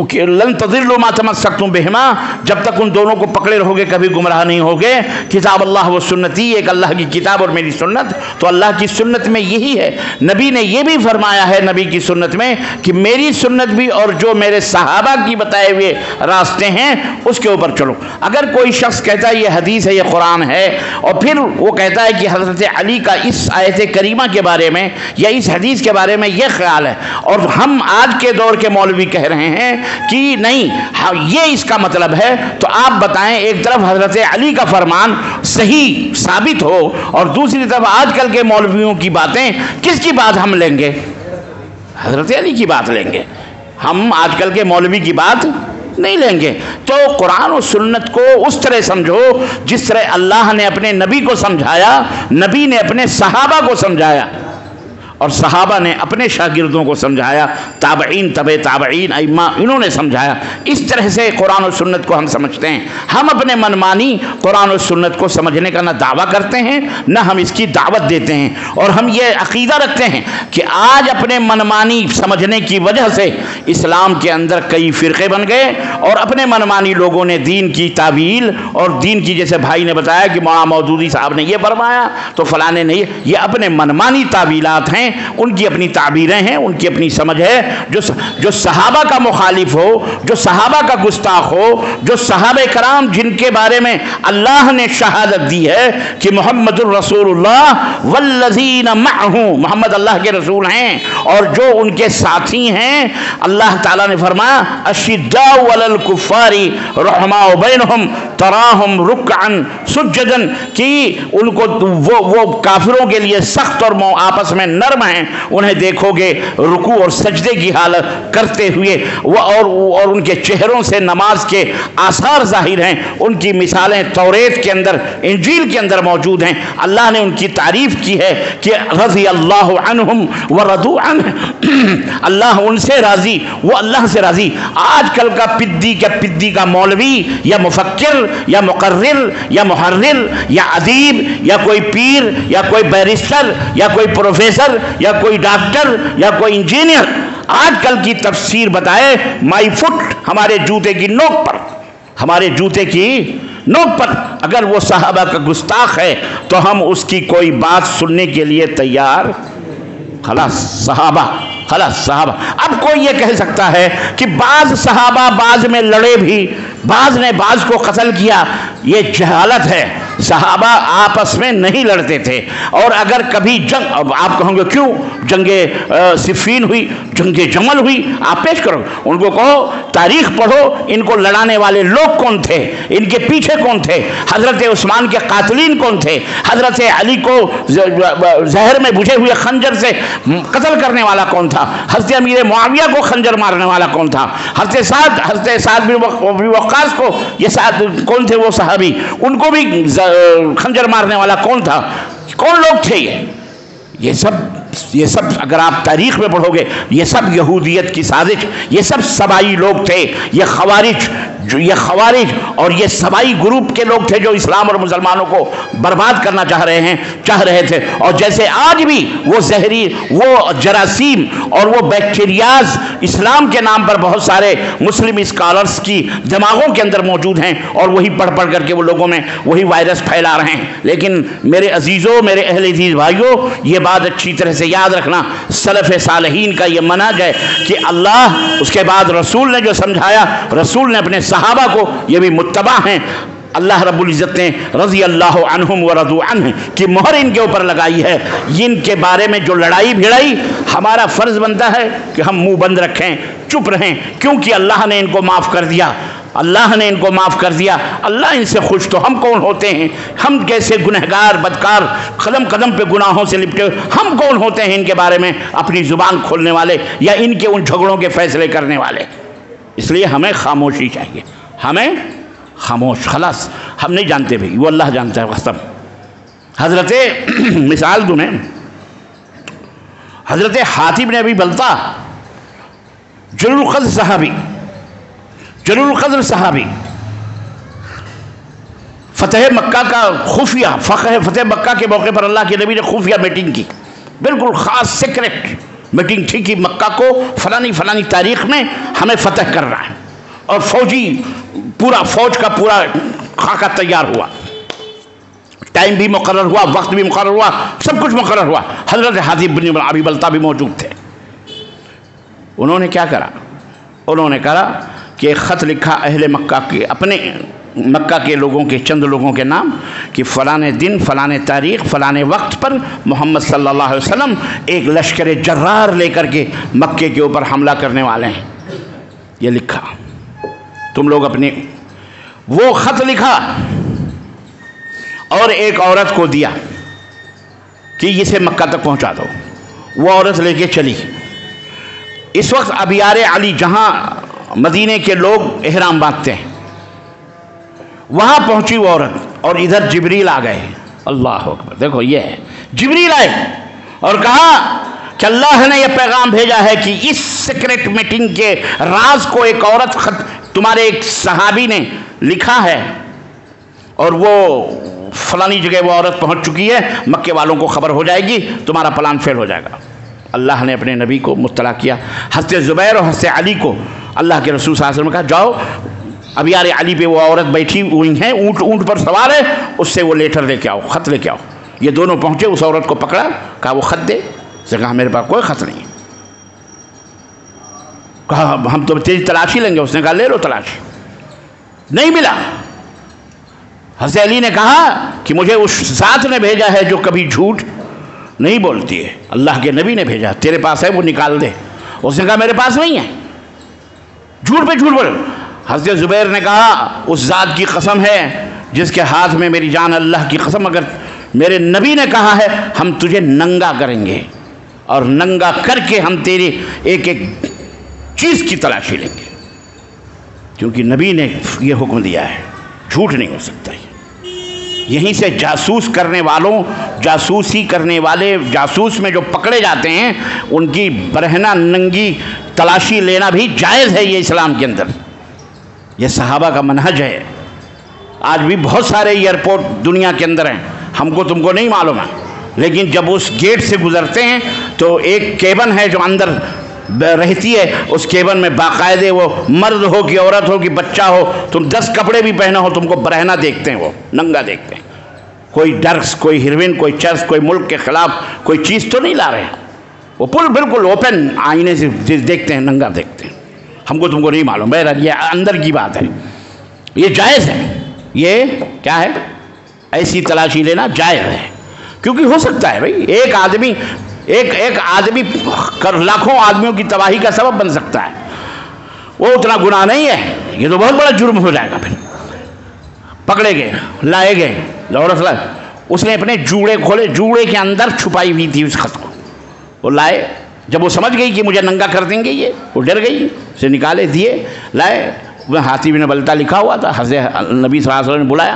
لن تضلوا ما تمسکتم بہما، جب تک ان دونوں کو پکڑے رہو گے کبھی گمراہ نہیں ہوگے. کتاب اللہ و سنتی، ایک اللہ کی کتاب اور میری سنت. تو اللہ کی سنت میں یہی ہے. نبی نے یہ بھی فرمایا ہے نبی کی سنت میں کہ میری سنت بھی اور جو میرے صحابہ کی بتائے ہوئے راستے ہیں اس کے اوپر چلو. اگر کوئی شخص کہتا ہے یہ حدیث ہے، یہ قرآن ہے، اور پھر وہ کہتا ہے کہ حضرت علی کا اس آیت کریمہ کے بارے میں یا اس حدیث کے بارے میں یہ خیال ہے، اور ہم آج کے دور کے مولوی کہہ رہے ہیں کہ نہیں یہ اس کا مطلب ہے، تو آپ بتائیں ایک طرف حضرت علی کا فرمان صحیح ثابت ہو اور دوسری طرف آج کل کے مولویوں کی باتیں، کس کی بات ہم لیں گے؟ حضرت علی کی بات لیں گے. ہم آج کل کے مولوی کی بات نہیں لیں گے. تو قرآن و سنت کو اس طرح سمجھو جس طرح اللہ نے اپنے نبی کو سمجھایا، نبی نے اپنے صحابہ کو سمجھایا، اور صحابہ نے اپنے شاگردوں کو سمجھایا، تابعین تبع تابعین ائمہ انہوں نے سمجھایا. اس طرح سے قرآن و سنت کو ہم سمجھتے ہیں. ہم اپنے منمانی قرآن و سنت کو سمجھنے کا نہ دعویٰ کرتے ہیں نہ ہم اس کی دعوت دیتے ہیں، اور ہم یہ عقیدہ رکھتے ہیں کہ آج اپنے منمانی سمجھنے کی وجہ سے اسلام کے اندر کئی فرقے بن گئے، اور اپنے منمانی لوگوں نے دین کی تعویل اور دین کی، جیسے بھائی نے بتایا کہ مولانا مودودی صاحب نے یہ فرمایا تو فلاں نے نہیں، یہ اپنے منمانی تعویلات ہیں، ان کی اپنی تعبیریں ہیں، ان کی اپنی سمجھ ہے. جو صحابہ کا مخالف ہو، جو صحابہ کا گستاخ ہو، جو صحابہ کرام جن کے بارے میں اللہ نے شہادت دی ہے کہ محمد الرسول اللہ والذین معہ، محمد اللہ کے رسول ہیں اور جو ان کے ساتھی ہیں، اللہ تعالیٰ نے فرمایا اشداء علی الکفار رحماء بینہم تراہم رکعا سجدا، کہ ان کو وہ کافروں کے لیے سخت اور آپس میں نرم ہیں، انہیں دیکھو گے رکوع اور سجدے کی حالت کرتے ہوئے، اور ان کے چہروں سے نماز کے آثار ظاہر ہیں. ان کی مثالیں توریت کے اندر، انجیل کے اندر موجود ہیں. اللہ نے ان کی تعریف کی ہے کہ رضی اللہ عنہم ورضوا عنہ، اللہ ان سے راضی، وہ اللہ سے راضی. آج کل کا پدی کا مولوی یا مفکر یا مقرر یا محرر یا ادیب یا کوئی پیر یا کوئی بیرسٹر یا کوئی پروفیسر یا کوئی ڈاکٹر یا کوئی انجینئر آج کل کی تفسیر بتائے مائی فٹ، ہمارے جوتے کی نوک پر، ہمارے جوتے کی نوک پر اگر وہ صحابہ کا گستاخ ہے تو ہم اس کی کوئی بات سننے کے لیے تیار. خلاص صحابہ، خلاص صحابہ. اب کوئی یہ کہہ سکتا ہے کہ بعض صحابہ بعض میں لڑے بھی، بعض نے بعض کو قتل کیا، یہ جہالت ہے. सहाबा आपस में नहीं लड़ते थे, और अगर कभी जंग, अब आप कहोगे क्यों, जंगे सिफीन हुई, जंगे जमल हुई, आप पेश करो, उनको कहो तारीख पढ़ो, इनको लड़ाने वाले लोग कौन थे, इनके पीछे कौन थे, हजरत उस्मान के कातिलीन कौन थे, हजरत अली को जहर में बुझे हुए खंजर से कत्ल करने वाला कौन था, हजरत अमीर मुआविया को खंजर मारने वाला कौन था, हजरत साद बिन वक्कास को, ये साद कौन थे वो सहाबी, उनको भी खंजर मारने वाला कौन था, कौन लोग थे ये सब अगर आप तारीख में पढ़ोगे, ये सब यहूदियत की साजिश, ये सब सबाई लोग थे, ये खवारिज और ये सबाई ग्रुप के लोग थे जो इस्लाम और मुसलमानों को बर्बाद करना चाह रहे थे। और जैसे आज भी वो जहरी, वो जरासीम और वो बैक्टीरियाज इस्लाम के नाम पर बहुत सारे मुस्लिम स्कॉलर्स की दिमागों के अंदर मौजूद हैं, और वही पढ़ करके वो लोगों में वही वायरस फैला रहे हैं। लेकिन मेरे अजीज़ों, मेरे अहले अजीज़ भाइयों, ये बात अच्छी तरह से याद रखना, सलफ़ सालहीन का ये मनहज है कि अल्लाह, उसके बाद रसूल ने जो समझाया, रसूल ने अपने सहाबा को, ये भी मुत्तबा हैं, अल्लाह रब्बुल इज़्ज़त ने रज़ी अल्लाह अन्हुम व रज़ू अन्हु की मोहर इनके ऊपर लगाई है। इनके बारे में जो लड़ाई भिड़ाई, हमारा फ़र्ज़ बनता है कि हम मुंह बंद रखें, चुप रहें, क्योंकि अल्लाह ने इनको माफ़ कर दिया, अल्लाह ने इनको माफ़ कर दिया, अल्लाह इनसे खुश, तो हम कौन होते हैं, हम कैसे गुनहगार बदकार कदम कदम पे गुनाहों से लिपटे, हम कौन होते हैं इनके बारे में अपनी ज़ुबान खोलने वाले या इनके उन झगड़ों के फैसले करने वाले। इसलिए हमें खामोशी चाहिए, हमें खामोश, खलास, हम नहीं जानते भाई, वो अल्लाह जानता है वास्तव। हज़रत मिसाल दूँ मैं, हज़रत हातिब ने अभी बलता, जलील क़द्र सहाबी, जलील क़द्र सहाबी, फ़तेह मक्का का खुफिया, फ़तेह मक्का के मौके पर अल्लाह के नबी ने खुफिया मीटिंग की, बिल्कुल ख़ास सीक्रेट मीटिंग थी कि मक्का को फलानी तारीख में हमें फ़तह करना है, और फौज का पूरा खाका तैयार हुआ, टाइम भी मुकर्रर हुआ, वक्त भी मुकर्रर हुआ, सब कुछ मुकर्रर हुआ। हज़रत हातिब बिन अबी बलता भी मौजूद थे। उन्होंने क्या करा, उन्होंने कहा कि एक ख़त लिखा अहले मक्का के, अपने मक्का के लोगों के, चंद लोगों के नाम, कि फ़लाने दिन, फ़लाने तारीख़, फ़लाने वक्त पर मोहम्मद सल्लल्लाहु अलैहि वसल्लम एक लश्कर जर्रार लेकर के मक्के के ऊपर हमला करने वाले हैं। ये लिखा, तुम लोग अपने, वो ख़त लिखा और एक औरत को दिया कि इसे मक्का तक पहुंचा दो। वो औरत लेके चली। इस वक्त अबियार अली, जहां मदीने के लोग एहराम बांधते हैं, वहां पहुंची वो औरत, और इधर जिब्रील आ गए। अल्लाह अकबर, देखो ये है, जिब्रील आए और कहा कि अल्लाह ने यह पैगाम भेजा है कि इस सीक्रेट मीटिंग के राज को एक औरत, तुम्हारे एक सहाबी ने लिखा है, और वो फलानी जगह वो औरत पहुंच चुकी है, मक्के वालों को खबर हो जाएगी, तुम्हारा प्लान फेल हो जाएगा। अल्लाह ने अपने नबी को मुत्तला किया। हज़रत ज़ुबैर और हज़रत अली को अल्लाह के रसूल सल्लल्लाहु अलैहि वसल्लम ने कहा, जाओ अबियार अली पे वो औरत बैठी हुई है, ऊँट पर सवार है, उससे वो लेटर लेके आओ, ख़त लेके आओ। ये दोनों पहुँचे, उस औरत को पकड़ा, कहा वो ख़त दे। उसने कहा मेरे पास कोई ख़त नहीं। कहा हम तो तेरी तलाशी लेंगे। उसने कहा ले लो तलाश। नहीं मिला। हज़रत अली ने कहा कि मुझे उस ज़ात ने भेजा है जो कभी झूठ नहीं बोलती है, अल्लाह के नबी ने भेजा, तेरे पास है वो निकाल दे। उसने कहा मेरे पास नहीं है, झूठ पे झूठ बोल। हज़रत ज़ुबैर ने कहा उस ज़ात की कसम है जिसके हाथ में मेरी जान, अल्लाह की कसम, अगर मेरे नबी ने कहा है हम तुझे नंगा करेंगे और नंगा करके हम तेरी एक एक चीज़ की तलाशी लेंगे, क्योंकि नबी ने ये हुक्म दिया है, झूठ नहीं हो सकता। यहीं से जासूस करने वालों, जासूसी करने वाले, जासूस में जो पकड़े जाते हैं उनकी बरहना नंगी तलाशी लेना भी जायज़ है ये इस्लाम के अंदर। ये सहाबा का मनहज है। आज भी बहुत सारे एयरपोर्ट दुनिया के अंदर हैं, हमको तुमको नहीं मालूम है, लेकिन जब उस गेट से गुजरते हैं तो एक केबिन है जो अंदर रहती है, उस केबिन में बाकायदे वो मर्द हो कि औरत हो कि बच्चा हो, तुम 10 कपड़े भी पहना हो तुमको बरहना देखते हैं, वो नंगा देखते हैं। कोई ड्रग्स, कोई हीरोइन, कोई चर्च, कोई मुल्क के खिलाफ कोई चीज़ तो नहीं ला रहे हैं, वो पुल बिल्कुल ओपन आईने से देखते हैं, नंगा देखते हैं। हमको तुमको नहीं मालूम, बहरहाल ये अंदर की बात है, ये जायज़ है। ये क्या है? ایسی تلاشی لینا جائز ہے، کیونکہ ہو سکتا ہے بھائی ایک آدمی لاکھوں آدمیوں کی تباہی کا سبب بن سکتا ہے، وہ اتنا گناہ نہیں ہے، یہ تو بہت بڑا جرم ہو جائے گا۔ پھر پکڑے گئے، لائے گئے، اس نے اپنے جوڑے کھولے، جوڑے کے اندر چھپائی ہوئی تھی اس خط کو، وہ لائے، جب وہ سمجھ گئی کہ مجھے ننگا کر دیں گے یہ، وہ ڈر گئی، اسے نکالے، دیے، لائے، حاتب بن بلتہ لکھا ہوا تھا، حضرت نبی صلی اللہ علیہ وسلم نے بلایا۔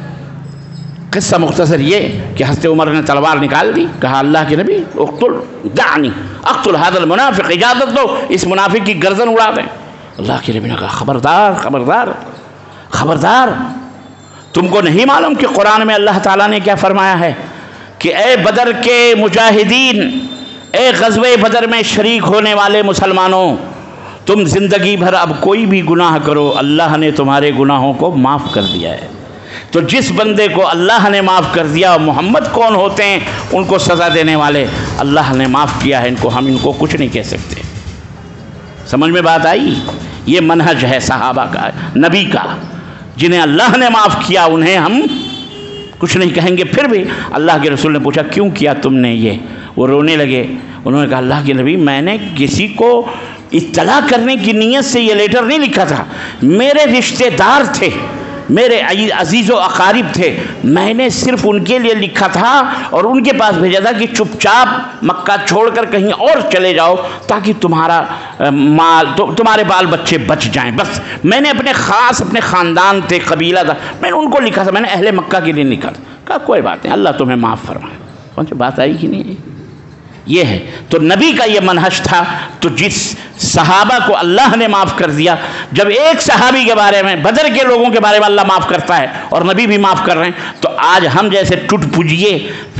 قصہ مختصر یہ کہ حضرت عمر نے تلوار نکال دی، کہا اللہ کے نبی اقتل دعنی اقتل هذا المنافق، اجازت دو اس منافق کی گردن اڑا دیں۔ اللہ کے نبی نے کہا خبردار خبردار خبردار، تم کو نہیں معلوم کہ قرآن میں اللہ تعالیٰ نے کیا فرمایا ہے کہ اے بدر کے مجاہدین، اے غزوہ بدر میں شریک ہونے والے مسلمانوں، تم زندگی بھر اب کوئی بھی گناہ کرو، اللہ نے تمہارے گناہوں کو معاف کر دیا ہے۔ تو جس بندے کو اللہ نے معاف کر دیا، محمد کون ہوتے ہیں ان کو سزا دینے والے، اللہ نے معاف کیا ہے، ہم ان کو کچھ نہیں کہہ سکتے۔ سمجھ میں بات آئی؟ یہ منہج ہے صحابہ کا، نبی کا، جنہیں اللہ نے معاف کیا انہیں ہم کچھ نہیں کہیں گے۔ پھر بھی اللہ کے رسول نے پوچھا کیوں کیا تم نے یہ؟ وہ رونے لگے، انہوں نے کہا اللہ کے نبی میں نے کسی کو اطلاع کرنے کی نیت سے یہ لیٹر نہیں لکھا تھا، میرے رشتہ دار تھے، میرے عزیز و اقارب تھے، میں نے صرف ان کے لیے لکھا تھا اور ان کے پاس بھیجا تھا کہ چپ چاپ مکہ چھوڑ کر کہیں اور چلے جاؤ تاکہ تمہارا مال تمہارے بال بچے بچ جائیں، بس میں نے اپنے خاص اپنے خاندان تھے، قبیلہ تھا، میں نے ان کو لکھا تھا، میں نے اہل مکہ کے لیے لکھا تھا۔ کہا کوئی بات نہیں، اللہ تمہیں معاف فرمائے۔ کون سی بات آئی کہ نہیں؟ یہ ہے تو نبی کا یہ منہج تھا۔ تو جس صحابہ کو اللہ نے معاف کر دیا، جب ایک صحابی کے بارے میں، بدر کے لوگوں کے بارے میں اللہ معاف کرتا ہے اور نبی بھی معاف کر رہے ہیں، تو آج ہم جیسے ٹوٹ پجیے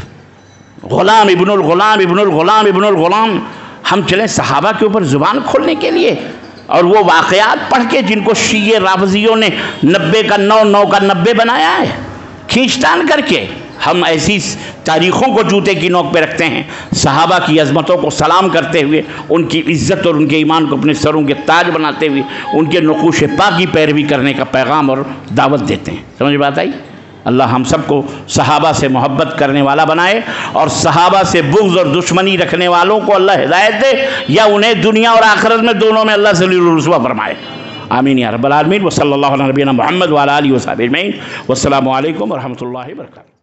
غلام ابن الغلام ابن الغلام ابن الغلام ہم چلیں صحابہ کے اوپر زبان کھولنے کے لیے اور وہ واقعات پڑھ کے جن کو شیعہ رافضیوں نے 90 کا 9 کا 90 بنایا ہے کھینچتان کر کے، ہم ایسی تاریخوں کو جوتے کی نوک پہ رکھتے ہیں، صحابہ کی عظمتوں کو سلام کرتے ہوئے، ان کی عزت اور ان کے ایمان کو اپنے سروں کے تاج بناتے ہوئے ان کے نقوش پا کی پیروی کرنے کا پیغام اور دعوت دیتے ہیں۔ سمجھ بات آئی؟ اللہ ہم سب کو صحابہ سے محبت کرنے والا بنائے اور صحابہ سے بغض اور دشمنی رکھنے والوں کو اللہ ہدایت دے، یا انہیں دنیا اور آخرت میں دونوں میں اللہ ذلیل و رسوا فرمائے۔ آمین یا رب العالمین۔ وصلی اللہ علی نبینا محمد وعلی آلہ وصحبہ اجمعین۔ والسلام علیکم ورحمۃ اللہ وبرکاتہ۔